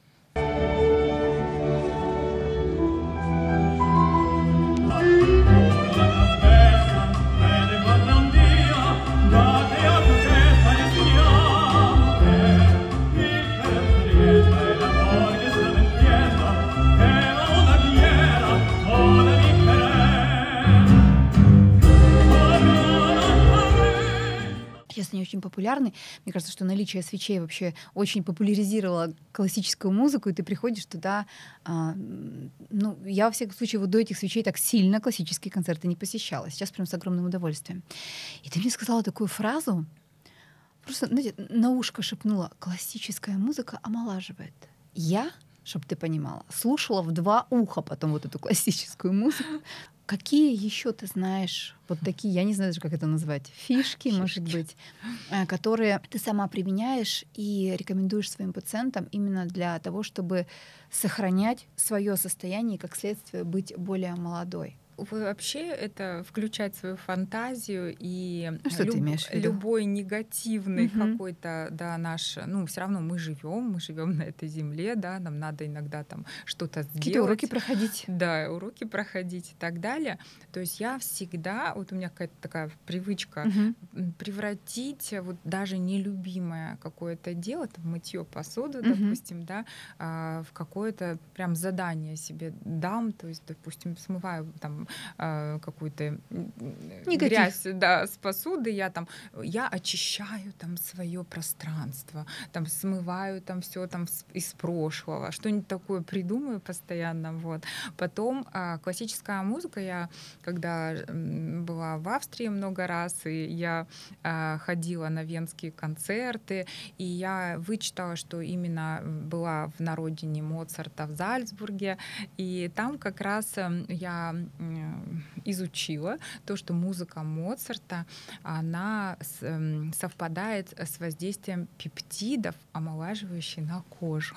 Сейчас они очень популярны. Мне кажется, что наличие свечей вообще очень популяризировало классическую музыку, и ты приходишь туда. Я, во всяком случае, вот до этих свечей так сильно классические концерты не посещала. Сейчас прям с огромным удовольствием. И ты мне сказала такую фразу, просто, знаете, на ушко шепнула: классическая музыка омолаживает. Я, чтобы ты понимала, слушала в 2 уха потом вот эту классическую музыку. Какие еще ты знаешь вот такие, я не знаю даже, как это назвать, фишки, может быть, которые ты сама применяешь и рекомендуешь своим пациентам именно для того, чтобы сохранять свое состояние и, как следствие, быть более молодой? Вообще это включать свою фантазию и Что ты имеешь в виду? любой негативный Мгм. какой-то, да, наш, ну, все равно мы живем на этой земле, да, нам надо иногда там что-то Какие-то уроки сделать, проходить. да, уроки проходить и так далее. То есть я всегда, вот у меня какая-то такая привычка Мгм. превратить вот даже нелюбимое какое-то дело, там, мытье посуды, Мгм. допустим, да, в какое-то прям задание себе дам, то есть, допустим, смываю там какую-то Негатив. грязь, да, с посуды, я очищаю там свое пространство, там смываю там все там из прошлого, что-нибудь такое придумаю постоянно, вот. Потом классическая музыка, я когда была в Австрии много раз, и я ходила на венские концерты, и я вычитала, что именно была в народине Моцарта в Зальцбурге, и там как раз я изучила то, что музыка Моцарта, она совпадает с воздействием пептидов, омолаживающих на кожу.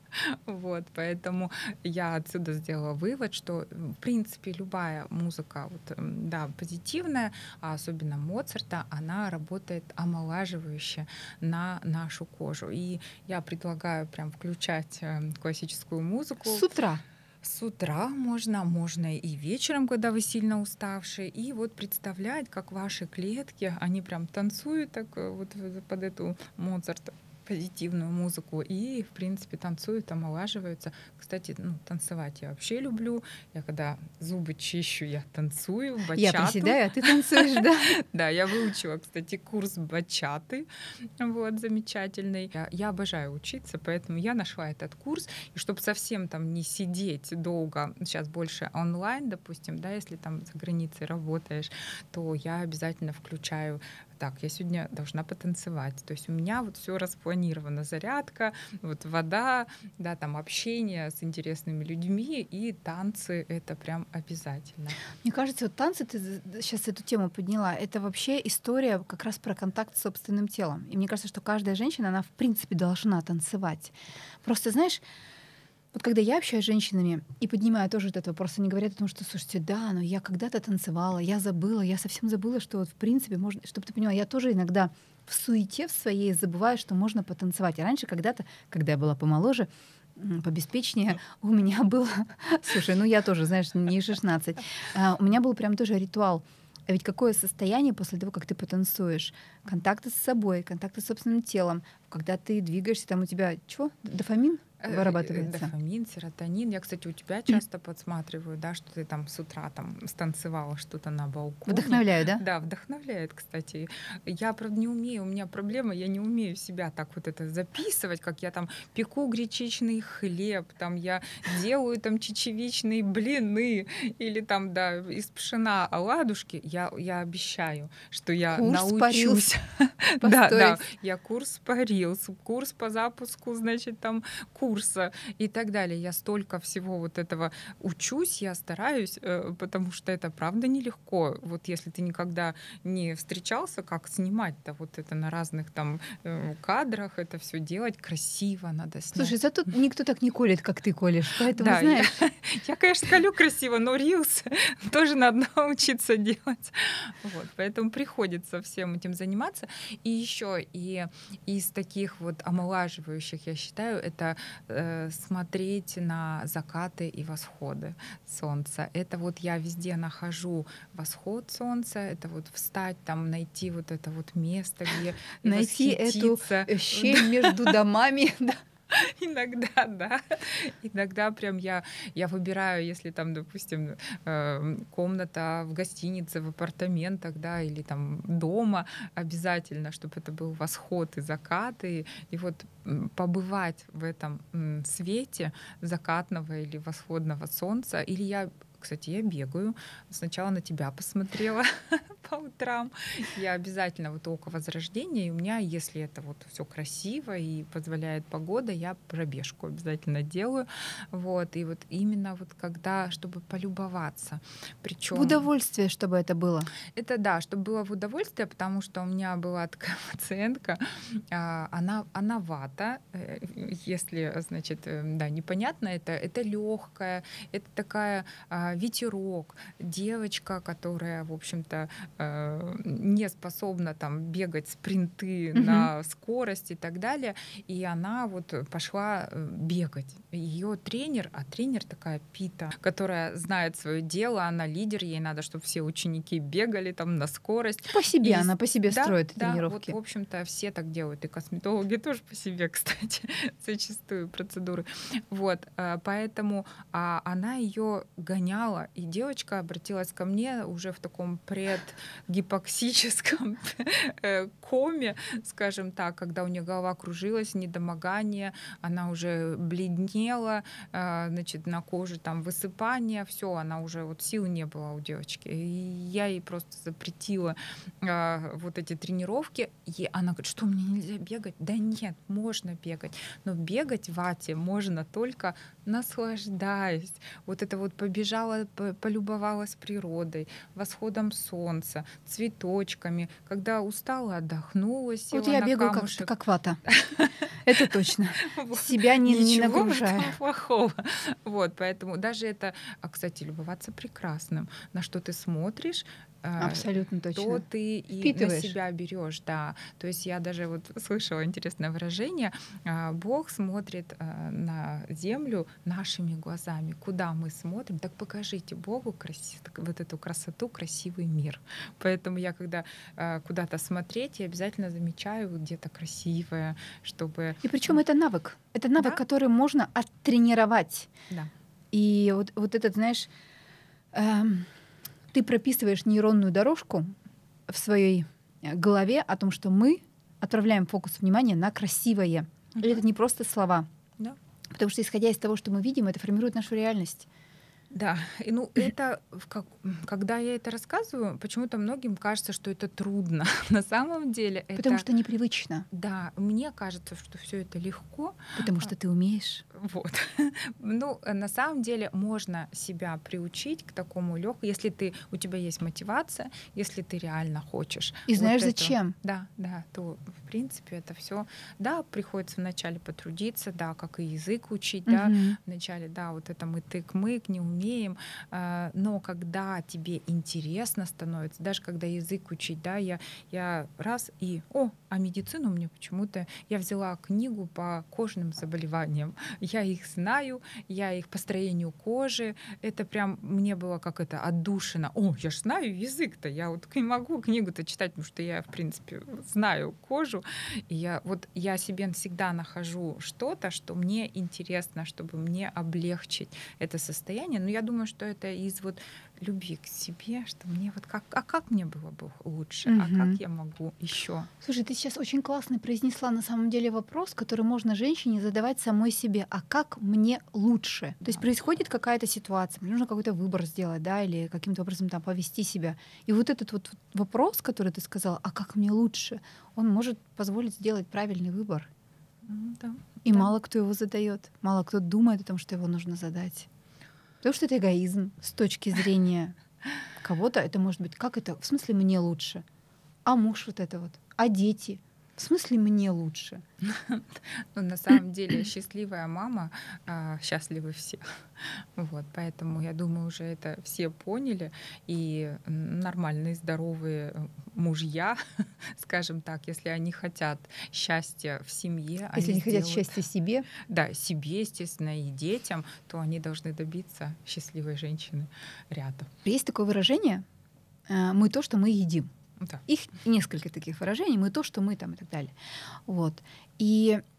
Вот, поэтому я отсюда сделала вывод, что, в принципе, любая музыка, вот, да, позитивная, а особенно Моцарта, она работает омолаживающе на нашу кожу. И я предлагаю прям включать классическую С музыку. утра. С утра можно и вечером, когда вы сильно уставшие, и вот представлять, как ваши клетки, они прям танцуют так вот под эту Моцарт позитивную музыку и, в принципе, танцуют, омолаживаются. Кстати, ну, танцевать я вообще люблю. Я когда зубы чищу, я танцую, Я бачату. приседаю, а ты танцуешь, да? Да, я выучила, кстати, курс бачаты, вот, замечательный. Я обожаю учиться, поэтому я нашла этот курс, и чтобы совсем там не сидеть долго, сейчас больше онлайн, допустим, да, если там за границей работаешь, то я обязательно включаю так, я сегодня должна потанцевать. То есть у меня вот все распланировано. Зарядка, вот вода, да, там общение с интересными людьми и танцы — это прям обязательно. Мне кажется, вот танцы, ты сейчас эту тему подняла, это вообще история как раз про контакт с собственным телом. И мне кажется, что каждая женщина, она в принципе должна танцевать. Просто, знаешь, вот когда я общаюсь с женщинами и поднимаю тоже этот вопрос, они говорят о том, что, слушайте, да, но я когда-то танцевала, я забыла, я совсем забыла, что вот в принципе можно, чтобы ты поняла, я тоже иногда в суете в своей забываю, что можно потанцевать. И раньше когда-то, когда я была помоложе, побеспечнее, у меня было... Слушай, ну я тоже, знаешь, не 16. У меня был прям тоже ритуал. А ведь какое состояние после того, как ты потанцуешь? Контакты с собой, контакты с собственным телом. Когда ты двигаешься, там у тебя чего? Дофамин вырабатывается? Дофамин, серотонин. Я, кстати, у тебя часто подсматриваю, да, что ты там с утра там станцевала что-то на балконе. Вдохновляю, да? Да, вдохновляет, кстати. Я, правда, не умею, у меня проблема, я не умею себя так вот это записывать, как я там пеку гречичный хлеб, там я делаю там чечевичные блины или там, да, из пшена оладушки. Я обещаю, что я Курс по научусь. по Да, да, сторис. я курс по Reels, курс по запуску, значит, там курса и так далее. Я столько всего вот этого учусь, я стараюсь, потому что это правда нелегко. Вот если ты никогда не встречался, как снимать-то вот это на разных там кадрах, это все делать красиво надо снять. Слушай, зато никто так не колет, как ты колешь. Поэтому, Да, знаешь, я, конечно, колю красиво, но Reels тоже надо научиться делать. Вот, поэтому приходится всем этим заниматься. И еще и из таких вот омолаживающих, я считаю, это смотреть на закаты и восходы солнца. Это вот я везде нахожу восход солнца, это вот встать там, найти вот это вот место, где найти эту восхититься. щель между домами. Да. Иногда, да. Иногда прям я выбираю, если там, допустим, комната в гостинице, в апартаментах, да, или там дома, обязательно, чтобы это был восход и закат, и вот побывать в этом свете закатного или восходного солнца. Или кстати, я бегаю. Сначала на тебя посмотрела, по утрам. Я обязательно вот около возрождения, и у меня, если это вот все красиво и позволяет погода, я пробежку обязательно делаю. Вот, и вот именно вот когда, чтобы полюбоваться. В удовольствие, чтобы это было. Это да, чтобы было в удовольствие, потому что у меня была такая пациентка, она вата, если, значит, да, непонятно, это легкая, это такая ветерок, девочка, которая, в общем-то, не способна там бегать спринты на скорость и так далее, и она вот пошла бегать. Ее тренер, а тренер такая Пита, которая знает свое дело, она лидер, ей надо, чтобы все ученики бегали там на скорость. По себе, она по себе строит тренировки. Вот, в общем-то, все так делают, и косметологи тоже по себе, кстати, зачастую процедуры. Вот, поэтому она ее гоняла, и девочка обратилась ко мне уже в таком предгипоксическом коме, скажем так, когда у нее голова кружилась, недомогание, она уже бледнела, значит, на коже там высыпание, все, она уже вот сил не было у девочки. И я ей просто запретила вот эти тренировки, и она говорит, что мне нельзя бегать? Да нет, можно бегать, но бегать в вате можно только наслаждаясь. Вот это вот побежала, полюбовалась природой, восходом солнца, цветочками, когда устала, отдохнула, села вот я на бегаю камушек. как вата. Это точно. Себя не нагружая. Ничего плохого. Вот, поэтому даже это, кстати, любоваться прекрасным. На что ты смотришь, абсолютно точно. то ты и на себя берешь, да. То есть я даже вот слышала интересное выражение: Бог смотрит на землю нашими глазами. Куда мы смотрим, так покажите Богу вот эту красоту, красивый мир. Поэтому я, когда куда-то смотреть, я обязательно замечаю где-то красивое, чтобы... И причем это навык. Это навык, да? который можно оттренировать. Да. И вот этот, знаешь, ты прописываешь нейронную дорожку в своей голове о том, что мы отправляем фокус внимания на красивое. И это не просто слова. Да. Потому что, исходя из того, что мы видим, это формирует нашу реальность. Да, и это, когда я это рассказываю, почему-то многим кажется, что это трудно. На самом деле это... Потому что непривычно. Да, мне кажется, что все это легко. Потому что ты умеешь. Вот. На самом деле можно себя приучить к такому легкому, если у тебя есть мотивация, если ты реально хочешь. И знаешь, вот зачем? Да, то в принципе это все. Да, приходится вначале потрудиться, да, как и язык учить, да, вначале, да, вот это мы тык-мык, не умеем, но когда тебе интересно становится, даже когда язык учить, да, я раз и, а медицину мне почему-то, я взяла книгу по кожным заболеваниям, я их знаю, я их по строению кожи, это прям мне было как это отдушина. Я ж знаю язык-то, я вот не могу книгу-то читать, потому что я, в принципе, знаю кожу, и я себе всегда нахожу что-то, что мне интересно, чтобы мне облегчить это состояние. Но я думаю, что это из вот любви к себе, что мне вот как мне было бы лучше, а как я могу еще. Слушай, ты сейчас очень классно произнесла на самом деле вопрос, который можно женщине задавать самой себе: а как мне лучше? Да. То есть происходит какая-то ситуация, мне нужно какой-то выбор сделать, да, или каким-то образом там повести себя. И вот этот вот вопрос, который ты сказала, а как мне лучше, он может позволить сделать правильный выбор. Да. И мало кто его задает, мало кто думает о том, что его нужно задать. Потому что это эгоизм с точки зрения кого-то. Это может быть, как это? В смысле мне лучше? А муж вот это вот? А дети? В смысле мне лучше? На самом деле счастливая мама, счастливы все. Вот, поэтому я думаю, уже это все поняли. И нормальные, здоровые мужья, скажем так, если они хотят счастья в семье, если они хотят счастья себе, да, себе, естественно, и детям, то они должны добиться счастливой женщины рядом. Есть такое выражение: мы то, что мы едим. Да. Их несколько таких выражений: мы то, что мы там, и так далее. Вот. И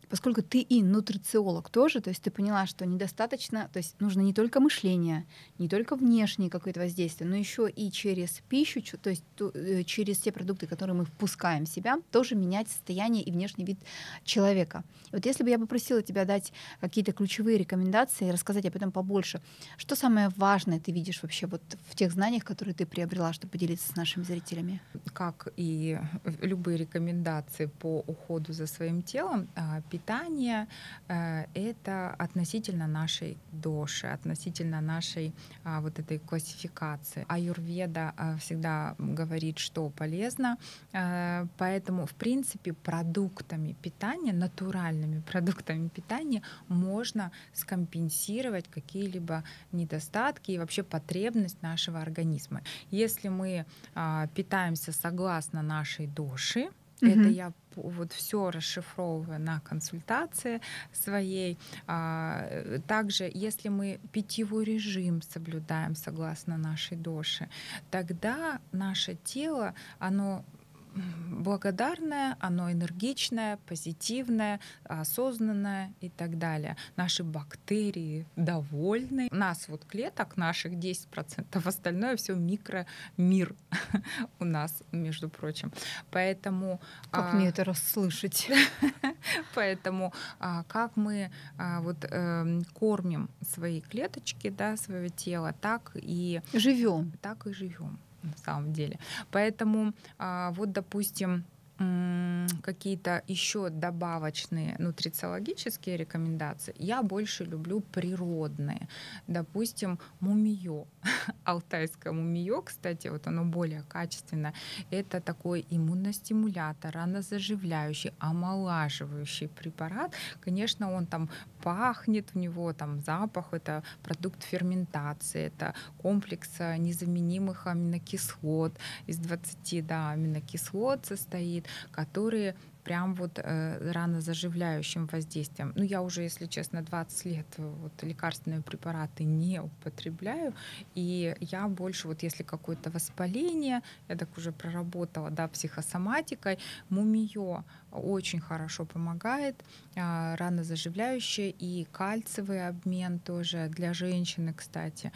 поскольку ты и нутрициолог тоже, то есть ты поняла, что недостаточно, то есть нужно не только мышление, не только внешнее какое-то воздействие, но еще и через пищу, то есть через те продукты, которые мы впускаем в себя, тоже менять состояние и внешний вид человека. И вот если бы я попросила тебя дать какие-то ключевые рекомендации, рассказать об этом побольше, что самое важное ты видишь вообще вот в тех знаниях, которые ты приобрела, чтобы поделиться с нашими зрителями? Как и любые рекомендации по уходу за своим телом, питание это относительно нашей доши, относительно нашей вот этой классификации. Аюрведа всегда говорит, что полезно, поэтому, в принципе, продуктами питания, натуральными продуктами питания можно скомпенсировать какие-либо недостатки и вообще потребность нашего организма. Если мы питаемся согласно нашей доши, это я вот все расшифровываю на консультации своей. Также, если мы питьевой режим соблюдаем согласно нашей доши, тогда наше тело, оно благодарное, оно энергичное, позитивное, осознанное и так далее. Наши бактерии довольны. У нас вот клеток наших 10%, остальное все микромир у нас, между прочим. Поэтому... Как мне это расслышать? Поэтому как мы кормим свои клеточки, да, своего тела, так и живем. Так и живем на самом деле. Поэтому вот, допустим, какие-то еще добавочные нутрициологические рекомендации я больше люблю природные. Допустим, мумиё. Алтайское мумиё, кстати, вот оно более качественное. Это такой иммуностимулятор, ранозаживляющий, омолаживающий препарат. Конечно, он там пахнет, у него там запах, это продукт ферментации, это комплекс незаменимых аминокислот, из 20 аминокислот состоит, которые прям вот ранозаживляющим воздействием. Ну, я уже, если честно, 20 лет вот лекарственные препараты не употребляю, и я больше, вот если какое-то воспаление, я так уже проработала, да, психосоматикой, мумиё очень хорошо помогает, ранозаживляющее, и кальциевый обмен тоже для женщины, кстати,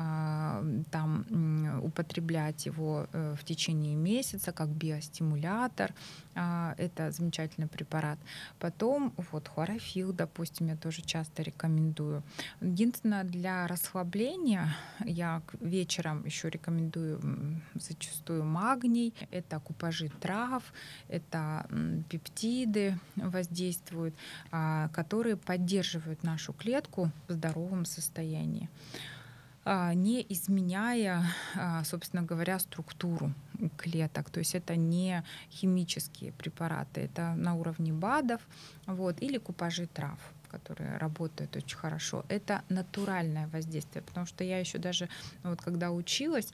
там употреблять его в течение месяца как биостимулятор. Это замечательный препарат. Потом вот хлорофилл, допустим, я тоже часто рекомендую. Единственное, для расслабления я вечером еще рекомендую зачастую магний. Это купажи трав, это пептиды воздействуют, которые поддерживают нашу клетку в здоровом состоянии, не изменяя, собственно говоря, структуру клеток. То есть это не химические препараты, это на уровне БАДов, вот, или купажи трав, которые работают очень хорошо. Это натуральное воздействие, потому что я еще даже, вот когда училась,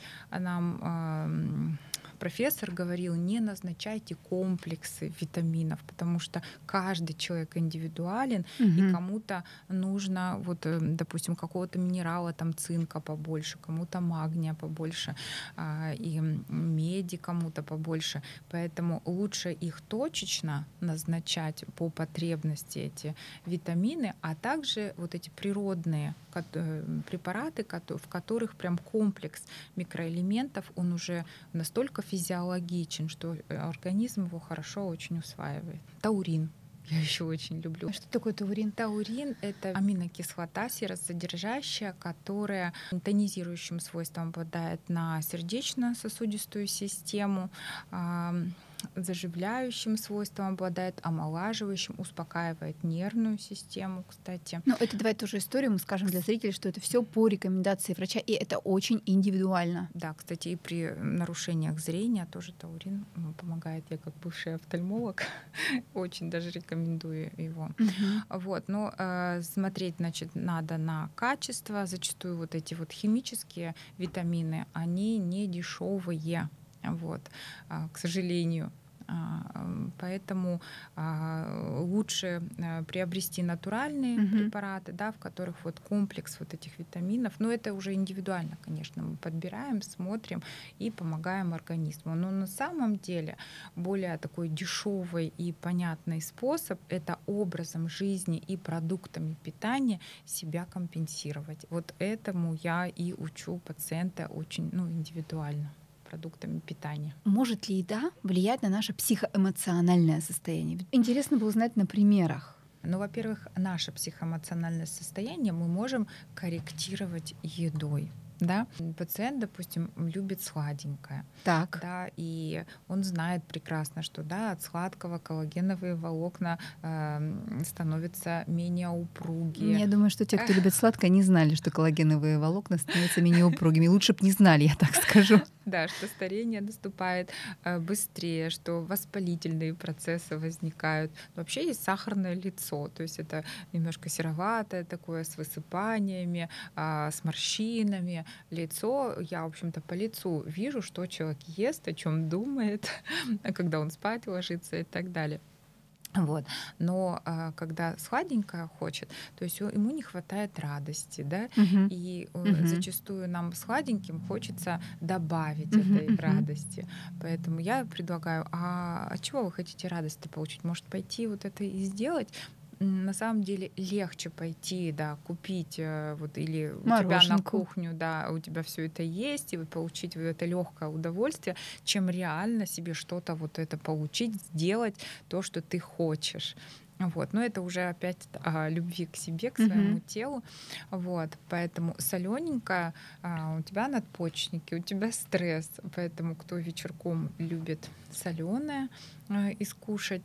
нам профессор говорил, не назначайте комплексы витаминов, потому что каждый человек индивидуален, и кому-то нужно, вот, допустим, какого-то минерала, там цинка побольше, кому-то магния побольше, и меди кому-то побольше. Поэтому лучше их точечно назначать по потребности, эти витамины, а также вот эти природные препараты, в которых прям комплекс микроэлементов, он уже настолько физиологичен, что организм его хорошо очень усваивает. Таурин я еще очень люблю. Что такое таурин? Таурин — это аминокислота серосодержащая, которая тонизирующим свойством обладает на сердечно-сосудистую систему, заживляющим свойством обладает, омолаживающим, успокаивает нервную систему, кстати. Ну, это давай тоже историю мы скажем для зрителей, что это все по рекомендации врача, и это очень индивидуально. Да, кстати, и при нарушениях зрения тоже таурин помогает. Я как бывший офтальмолог очень даже рекомендую его. Вот, но смотреть, значит, надо на качество. Зачастую вот эти вот химические витамины, они не дешевые. Вот, к сожалению. Поэтому лучше приобрести натуральные препараты, да, в которых вот комплекс вот этих витаминов. Но это уже индивидуально, конечно. Мы подбираем, смотрим и помогаем организму. Но на самом деле более такой дешевый и понятный способ — это образом жизни и продуктами питания себя компенсировать. Вот этому я и учу пациента очень индивидуально продуктами питания. Может ли еда влиять на наше психоэмоциональное состояние? Интересно бы узнать на примерах. Ну, во-первых, наше психоэмоциональное состояние мы можем корректировать едой. Да? Пациент, допустим, любит сладенькое. Так. Да, и он знает прекрасно, что да, от сладкого коллагеновые волокна становятся менее упругие. Я думаю, что те, кто любит сладкое, не знали, что коллагеновые волокна становятся менее упругими. Лучше бы не знали, я так скажу. Да, что старение наступает быстрее, что воспалительные процессы возникают. Но вообще есть сахарное лицо, то есть это немножко сероватое такое, с высыпаниями, с морщинами. Лицо, я, в общем-то, по лицу вижу, что человек ест, о чем думает, когда он спать ложится и так далее. Вот. Но когда сладенькое хочет, то есть ему не хватает радости, да, и зачастую нам сладеньким хочется добавить этой радости. Поэтому я предлагаю, от чего вы хотите радость-то получить? Может, пойти вот это и сделать? На самом деле легче пойти, да, купить вот, или у тебя на кухню, да, у тебя все это есть, и вот получить вот это легкое удовольствие, чем реально себе что-то вот это получить, сделать то, что ты хочешь. Вот. Но это уже опять о любви к себе, к своему телу. Вот. Поэтому солененькое, у тебя надпочечники, у тебя стресс. Поэтому кто вечерком любит соленое искушать,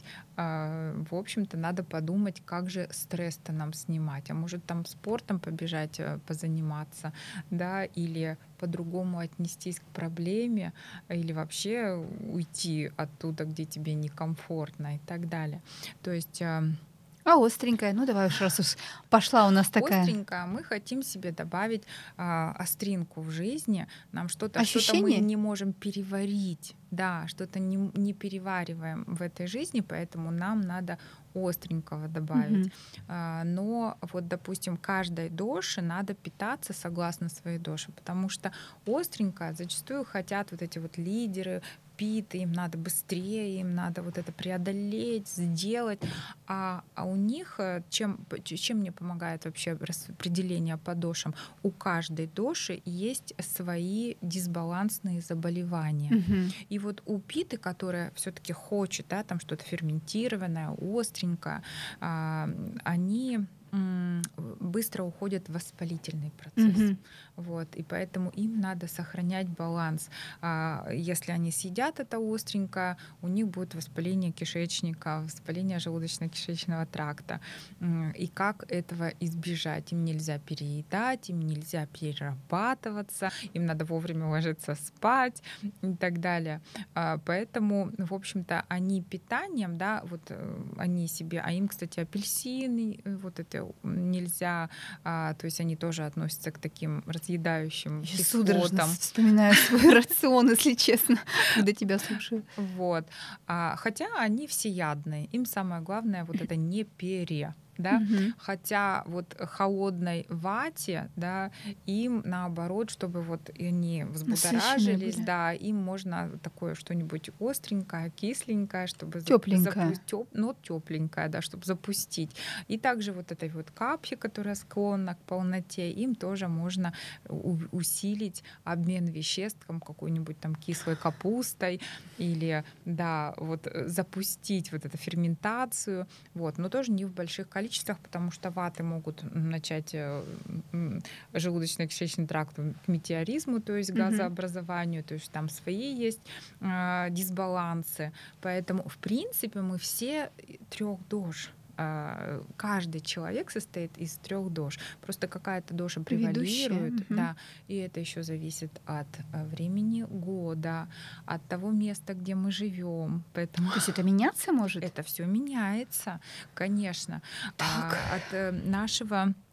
в общем-то, надо подумать, как же стресс-то нам снимать. А может, там спортом побежать, позаниматься, да, или по-другому отнестись к проблеме, или вообще уйти оттуда, где тебе некомфортно и так далее. То есть остренькая, ну давай уж, раз уж пошла у нас такая. Остренькая, мы хотим себе добавить остринку в жизни. Нам что-то мы не можем переварить, да, что-то не перевариваем в этой жизни, поэтому нам надо остренького добавить. Но вот, допустим, каждой доше надо питаться согласно своей доше, потому что остренькое зачастую хотят вот эти вот лидеры, им надо быстрее, им надо вот это преодолеть, сделать. А у них, чем мне помогает вообще распределение по дошам? У каждой доши есть свои дисбалансные заболевания. И вот у питы, которая все-таки хочет, да, там что-то ферментированное, остренькое, они быстро уходят в воспалительный процесс. Вот, и поэтому им надо сохранять баланс. Если они съедят это остренькое, у них будет воспаление кишечника, воспаление желудочно-кишечного тракта. И как этого избежать? Им нельзя переедать, им нельзя перерабатываться, им надо вовремя ложиться спать и так далее. Поэтому, в общем-то, они питанием, да, вот они себе, а им, кстати, апельсины, вот это нельзя, то есть они тоже относятся к таким разъедающим кислотам. Судорожно вспоминаю свой рацион, если честно, когда тебя слушаю. Вот. Хотя они всеядные, им самое главное вот это не да? Хотя вот холодной вате, да, им наоборот, чтобы вот они взбудоражились, да, им можно такое что-нибудь остренькое, кисленькое, чтобы тёпленькое, тёпленькое, да, чтобы запустить. И также вот этой вот капхи, которая склонна к полноте, им тоже можно усилить обмен веществ какой-нибудь там кислой капустой или, да, вот запустить вот эту ферментацию, вот, но тоже не в больших количествах, потому что ваты могут начать желудочно-кишечный тракт к метеоризму, то есть газообразованию, то есть там свои есть дисбалансы. Поэтому, в принципе, мы все 3 дож. Каждый человек состоит из 3 дож. Просто какая-то доша превалирует, да, и это еще зависит от времени года, от того места, где мы живем. Поэтому то есть это меняться может? Это все меняется, конечно. От нашего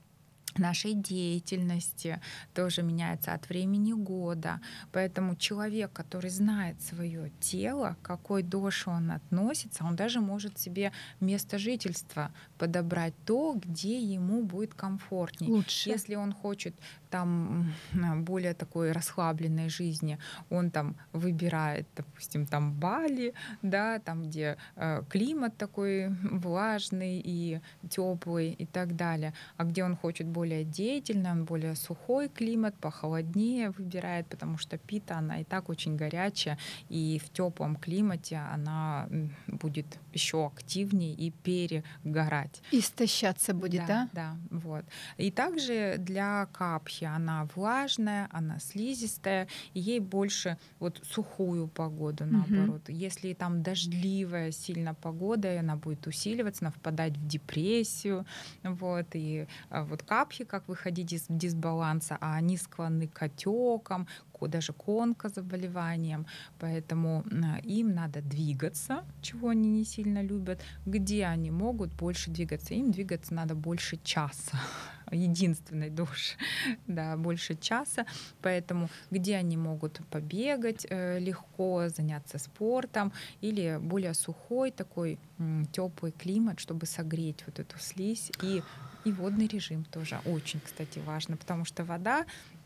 нашей деятельности, тоже меняется от времени года. Поэтому человек, который знает свое тело, к какой доше он относится, он даже может себе место жительства подобрать то, где ему будет комфортней. Лучше. Если он хочет там более такой расслабленной жизни, он там выбирает, допустим, там Бали, да, там, где климат такой влажный и теплый и так далее. А где он хочет более деятельный, он более сухой климат, похолоднее выбирает, потому что Пита, она и так очень горячая, и в теплом климате она будет еще активнее и перегорать. Истощаться будет, да? Да, вот. И также для капхи она влажная, она слизистая, и ей больше вот сухую погоду, наоборот. Если там дождливая сильно погода, и она будет усиливаться, она впадать в депрессию, вот. И вот капхи, как выходить из дисбаланса, а они склонны к отекам, даже к онкозаболеваниям, поэтому им надо двигаться, чего они не сильно любят. Где они могут больше двигаться? Им двигаться надо больше часа. Единственной доши, да, больше часа. Поэтому где они могут побегать легко, заняться спортом, или более сухой такой теплый климат, чтобы согреть вот эту слизь, и водный режим тоже очень, кстати, важно, потому что вода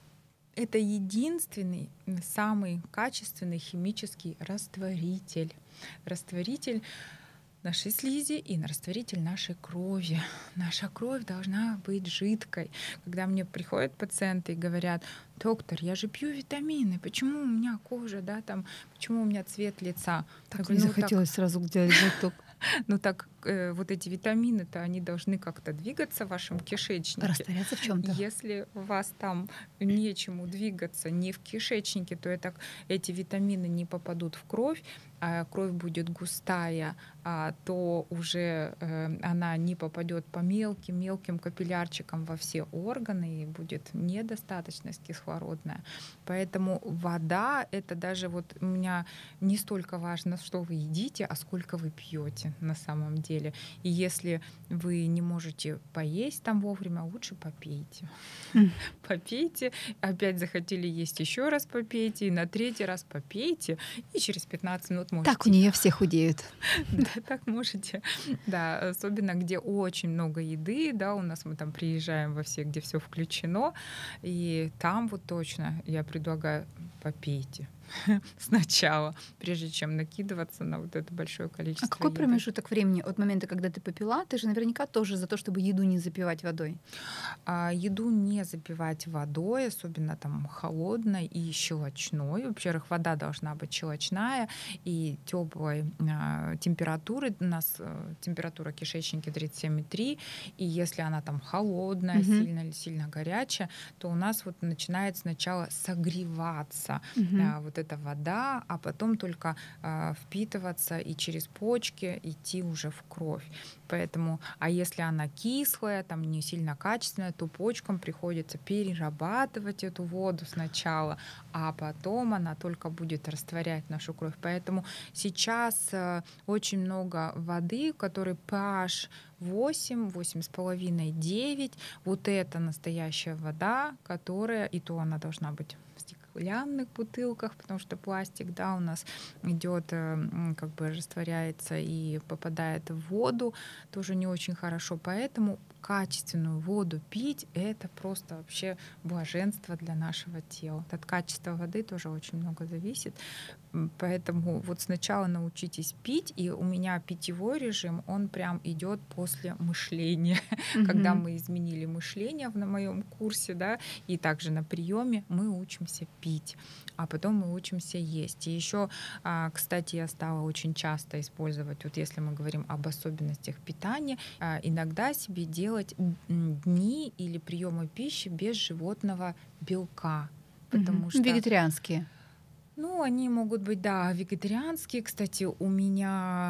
— это единственный, самый качественный химический растворитель. Растворитель нашей слизи и растворитель нашей крови. Наша кровь должна быть жидкой. Когда мне приходят пациенты и говорят: доктор, я же пью витамины, почему у меня кожа, да, там, почему у меня цвет лица? Так не захотелось сразу делать глоток. Ну так вот эти витамины-то, они должны как-то двигаться в вашем кишечнике. Растворяться в чем-то. Если у вас там нечему двигаться, не в кишечнике, то эти витамины не попадут в кровь, а кровь будет густая, то уже она не попадет по мелким капиллярчикам во все органы, и будет недостаточность кислородная. Поэтому вода — это даже вот у меня не столько важно, что вы едите, а сколько вы пьете на самом деле. И если вы не можете поесть там вовремя, лучше попейте. Попейте, опять захотели есть, еще раз попейте, и на третий раз попейте, и через 15 минут можете. Так у нее все худеют. Да, так можете. Да, особенно где очень много еды, да, у нас мы там приезжаем во все, где все включено, и там вот точно я предлагаю: попейте сначала, прежде чем накидываться на вот это большое количество. А какой еды. промежуток времени от момента, когда ты попила? Ты же наверняка тоже за то, чтобы еду не запивать водой. Еду не запивать водой, особенно там холодной и щелочной. Во-первых, вода должна быть щелочная и теплой температуры. У нас температура кишечника 37,3, и если она там холодная, сильно или сильно горячая, то у нас вот начинает сначала согреваться вот эта вода, а потом только впитываться и через почки идти уже в кровь. Поэтому, а если она кислая, там не сильно качественная, то почкам приходится перерабатывать эту воду сначала, а потом она только будет растворять нашу кровь. Поэтому сейчас очень много воды, у которой pH 8, 8,5, 9. Вот это настоящая вода, которая, и то она должна быть в стеклянных бутылках, потому что пластик, да, у нас идет, как бы растворяется и попадает в воду, тоже не очень хорошо. Поэтому качественную воду пить — это просто вообще блаженство для нашего тела. От качества воды тоже очень много зависит. Поэтому вот сначала научитесь пить, и у меня питьевой режим, он прям идет после мышления. Когда мы изменили мышление на моем курсе, да, и также на приеме, мы учимся пить, а потом мы учимся есть. И еще, кстати, я стала очень часто использовать, вот если мы говорим об особенностях питания, иногда себе делать дни или приемы пищи без животного белка. Потому что вегетарианские. Ну, они могут быть, да, вегетарианские. Кстати, у меня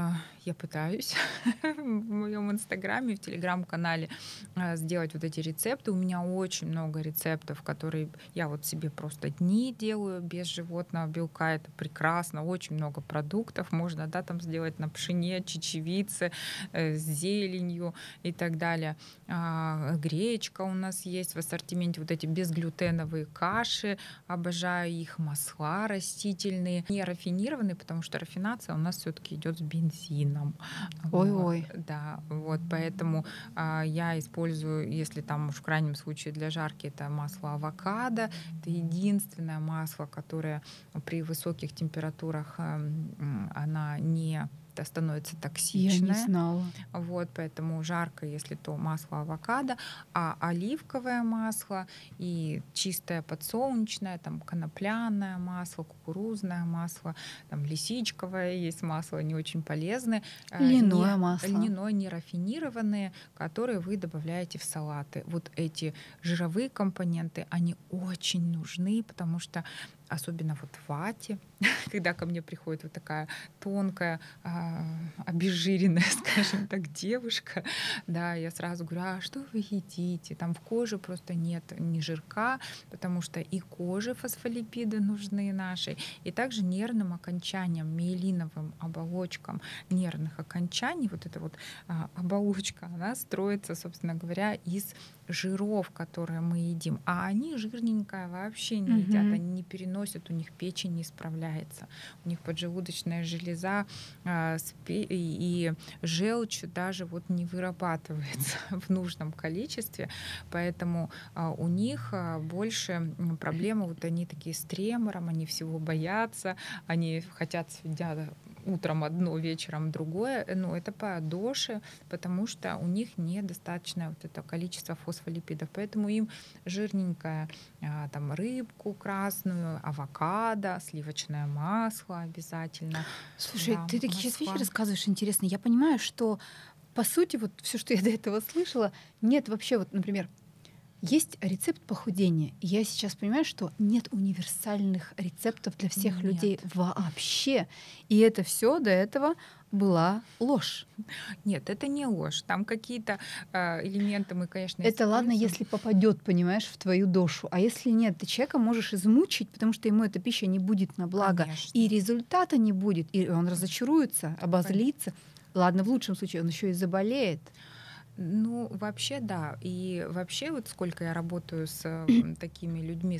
Я пытаюсь в моем инстаграме, в телеграм-канале сделать вот эти рецепты. У меня очень много рецептов, которые я вот себе просто дни делаю без животного белка. Это прекрасно. Очень много продуктов можно, да, там сделать на пшене, чечевице, с зеленью и так далее. Гречка у нас есть в ассортименте. Вот эти безглютеновые каши. Обожаю их. Масла растительные. Не рафинированные, потому что рафинация у нас все-таки идет с бензином. Ой-ой. Вот, да, вот поэтому я использую, если там уж в крайнем случае для жарки, это масло авокадо. Это единственное масло, которое при высоких температурах она не становится Я не токсичная. знала. Вот, поэтому жарко, если то масло авокадо, а оливковое масло и чистое подсолнечное, там конопляное масло, кукурузное масло, там лисичковое есть масло, они очень полезны. Льняное масло. Льняное, нерафинированные, которые вы добавляете в салаты. Вот эти жировые компоненты, они очень нужны, потому что особенно вот в вате, когда ко мне приходит вот такая тонкая, обезжиренная, скажем так, девушка, да, я сразу говорю, а что вы едите? Там в коже просто нет ни жирка, потому что и коже фосфолипиды нужны нашей, и также нервным окончаниям, миелиновым оболочкам нервных окончаний, вот эта вот оболочка, она строится, собственно говоря, из жиров, которые мы едим. А они жирненькое вообще не едят, они не переносят, у них печень не справляется, у них поджелудочная железа и желчь даже вот не вырабатывается в нужном количестве, поэтому у них больше проблемы, вот они такие с тремором, они всего боятся, они хотят утром одно, вечером другое, но это по доше, потому что у них недостаточное вот это количество фосфолипидов, поэтому им жирненькое, там рыбку красную, авокадо, сливочное масло обязательно. Слушай, Да, ты такие сейчас вещи масла. рассказываешь интересные. Я понимаю, что по сути вот все, что я до этого слышала, нет вообще вот, например, есть рецепт похудения. И я сейчас понимаю, что нет универсальных рецептов для всех Нет. людей вообще. И это все до этого была ложь. Нет, это не ложь. Там какие-то элементы мы, конечно, Это ладно, используем. если попадет, понимаешь, в твою душу. А если нет, ты человека можешь измучить, потому что ему эта пища не будет на благо. Конечно. И результата не будет. И он разочаруется, обозлится. Ладно, в лучшем случае он еще и заболеет. Ну, вообще, да. И вообще, вот сколько я работаю с такими людьми,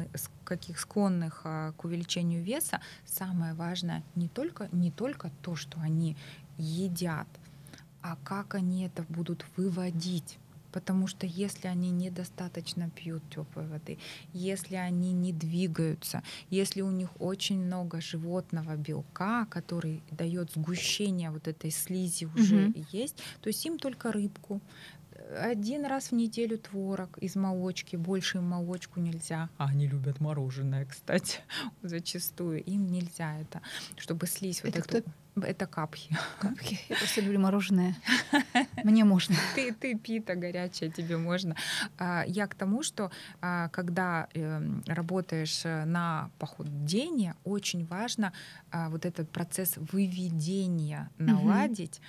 склонных к увеличению веса, самое важное не только то, что они едят, а как они это будут выводить. Потому что если они недостаточно пьют теплой воды, если они не двигаются, если у них очень много животного белка, который дает сгущение вот этой слизи уже есть, то есть им только рыбку. 1 раз в неделю творог из молочки, больше им молочку нельзя. А они любят мороженое, кстати, зачастую. Им нельзя это, чтобы слизь вот Это эту. кто? Это капхи. Капки. Я просто люблю мороженое. Мне можно. Ты пита горячая, тебе можно. Я к тому, что когда работаешь на похудение, очень важно вот этот процесс выведения наладить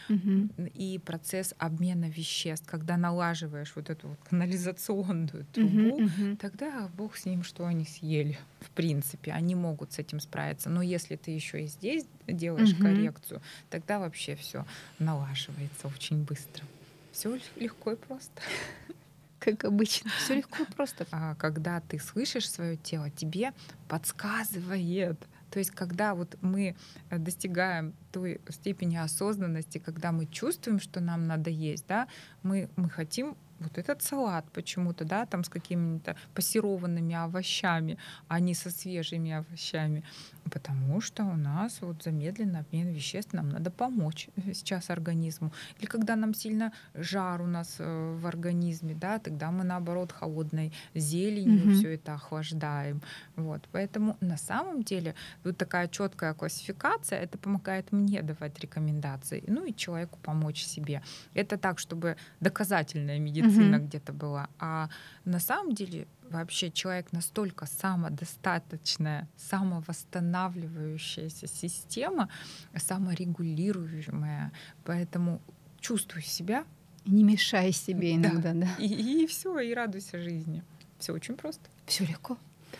и процесс обмена веществ. Когда налаживаешь вот эту вот канализационную трубу, тогда бог с ним, что они съели. В принципе, они могут с этим справиться. Но если ты еще и здесь делаешь коррекцию, тогда вообще все налаживается очень быстро. Все легко и просто. Как обычно. Все легко и просто. Когда ты слышишь свое тело, тебе подсказывает. То есть, когда вот мы достигаем той степени осознанности, когда мы чувствуем, что нам надо есть, да, мы хотим вот этот салат почему-то, да, там с какими-то пассерованными овощами, а не со свежими овощами. Потому что у нас вот замедленный обмен веществ, нам надо помочь сейчас организму. Или когда нам сильно жар у нас в организме, да, тогда мы наоборот холодной зеленью все это охлаждаем. Вот. Поэтому на самом деле вот такая четкая классификация, это помогает мне давать рекомендации, ну и человеку помочь себе. Это так, чтобы доказательная медицина, медицина где-то была. А на самом деле вообще человек настолько самодостаточная, самовосстанавливающаяся система, саморегулируемая. Поэтому чувствуй себя. Не мешай себе иногда, да. И все, и радуйся жизни. Все очень просто. Все легко.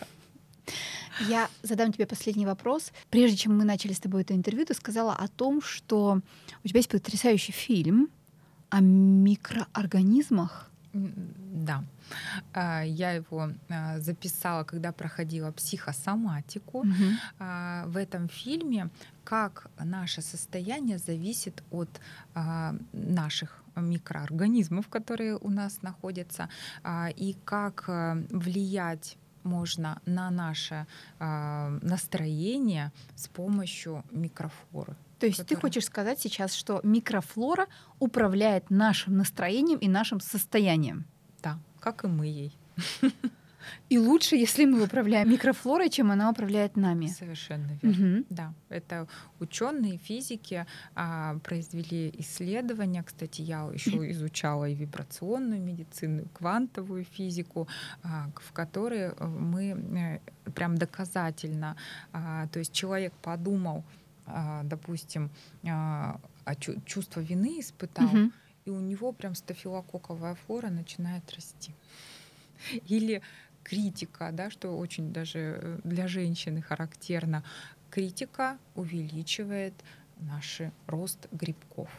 Я задам тебе последний вопрос. Прежде чем мы начали с тобой это интервью, ты сказала о том, что у тебя есть потрясающий фильм о микроорганизмах. Да. Я его записала, когда проходила психосоматику. В этом фильме как наше состояние зависит от наших микроорганизмов, которые у нас находятся, и как влиять можно на наше настроение с помощью микрофлоры. То есть ты хочешь сказать сейчас, что микрофлора управляет нашим настроением и нашим состоянием? Да, как и мы ей. И лучше, если мы управляем микрофлорой, чем она управляет нами. Совершенно верно. Да, это ученые физики произвели исследования. Кстати, я еще изучала и вибрационную медицину, и квантовую физику, в которой мы прям доказательно, то есть человек подумал, допустим, чувство вины испытал, и у него прям стафилококковая флора начинает расти. Или критика, да, что очень даже для женщины характерно. Критика увеличивает наш рост грибков.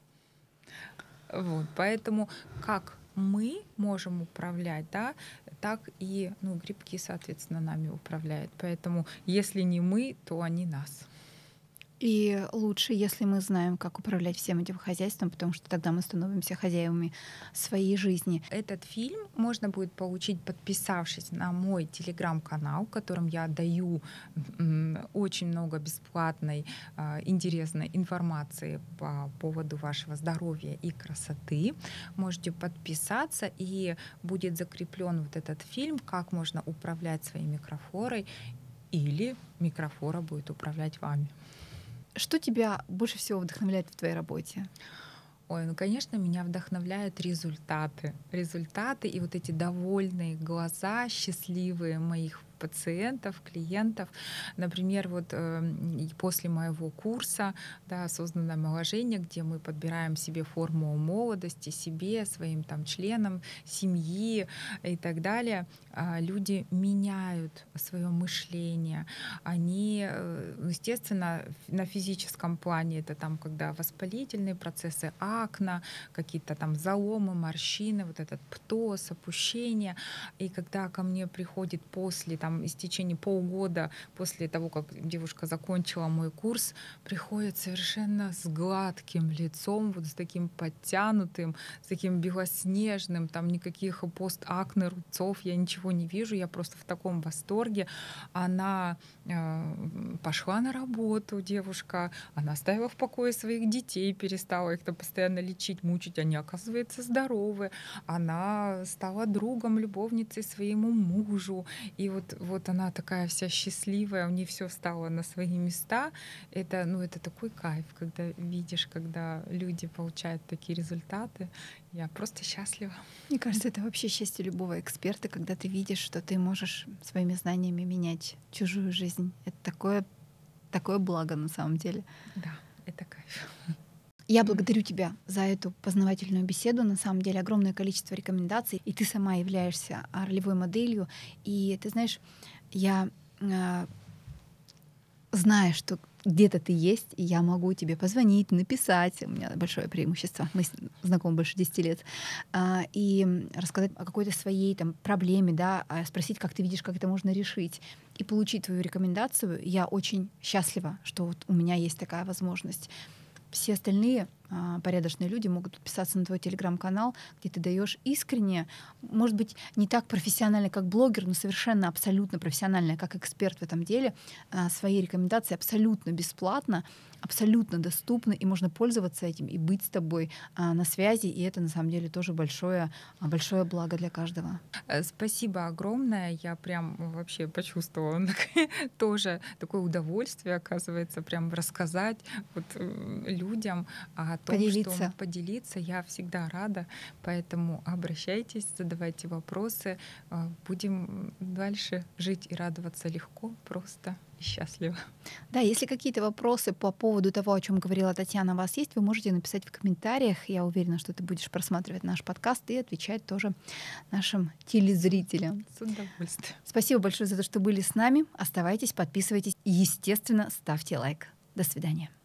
Вот, поэтому как мы можем управлять, да, так и грибки, соответственно, нами управляют. Поэтому если не мы, то они нас. И лучше, если мы знаем, как управлять всем этим хозяйством, потому что тогда мы становимся хозяевами своей жизни. Этот фильм можно будет получить, подписавшись на мой телеграм-канал, в котором я даю очень много бесплатной, интересной информации по поводу вашего здоровья и красоты. Можете подписаться, и будет закреплен вот этот фильм, как можно управлять своей микрофлорой, или микрофлора будет управлять вами. Что тебя больше всего вдохновляет в твоей работе? Ой, конечно, меня вдохновляют результаты. Результаты и вот эти довольные глаза, счастливые моих пациентов, клиентов. Например, вот после моего курса, да, «Осознанное омоложение», где мы подбираем себе формулу молодости, себе, своим там членам семьи и так далее, люди меняют свое мышление. Они, естественно, на физическом плане это там, когда воспалительные процессы, акне, какие-то там заломы, морщины, вот этот птоз, опущение. И когда ко мне приходит после истечения полгода после того, как девушка закончила мой курс, приходит совершенно с гладким лицом, вот с таким подтянутым, с таким белоснежным, там никаких постакне, рубцов, я ничего не вижу, я просто в таком восторге. Она пошла на работу, девушка, она оставила в покое своих детей, перестала их там постоянно лечить, мучить, они, оказывается, здоровы. Она стала другом, любовницей своему мужу, и вот она такая вся счастливая, у нее все встало на свои места. Это такой кайф, когда видишь, когда люди получают такие результаты. Я просто счастлива. Мне кажется, это вообще счастье любого эксперта, когда ты видишь, что ты можешь своими знаниями менять чужую жизнь. Это такое благо на самом деле. Да, это кайф. Я благодарю тебя за эту познавательную беседу. На самом деле огромное количество рекомендаций, и ты сама являешься ролевой моделью. И ты знаешь, я знаю, что где-то ты есть, и я могу тебе позвонить, написать. У меня большое преимущество. Мы знакомы больше 10 лет. И рассказать о какой-то своей проблеме, да, спросить, как ты видишь, как это можно решить, и получить твою рекомендацию. Я очень счастлива, что вот у меня есть такая возможность. Все остальные порядочные люди могут подписаться на твой телеграм-канал, где ты даешь искренне, может быть, не так профессионально, как блогер, но совершенно абсолютно профессионально, как эксперт в этом деле, свои рекомендации абсолютно бесплатно абсолютно доступны, и можно пользоваться этим, и быть с тобой на связи, и это на самом деле тоже большое благо для каждого. Спасибо огромное. Я прям вообще почувствовала тоже такое удовольствие, оказывается, прям рассказать людям о том, что поделиться. Я всегда рада, поэтому обращайтесь, задавайте вопросы. Будем дальше жить и радоваться легко, просто и счастливо. Да, если какие-то вопросы по поводу того, о чем говорила Татьяна, у вас есть, вы можете написать в комментариях. Я уверена, что ты будешь просматривать наш подкаст и отвечать тоже нашим телезрителям. С удовольствием. Спасибо большое за то, что были с нами. Оставайтесь, подписывайтесь и, естественно, ставьте лайк. До свидания.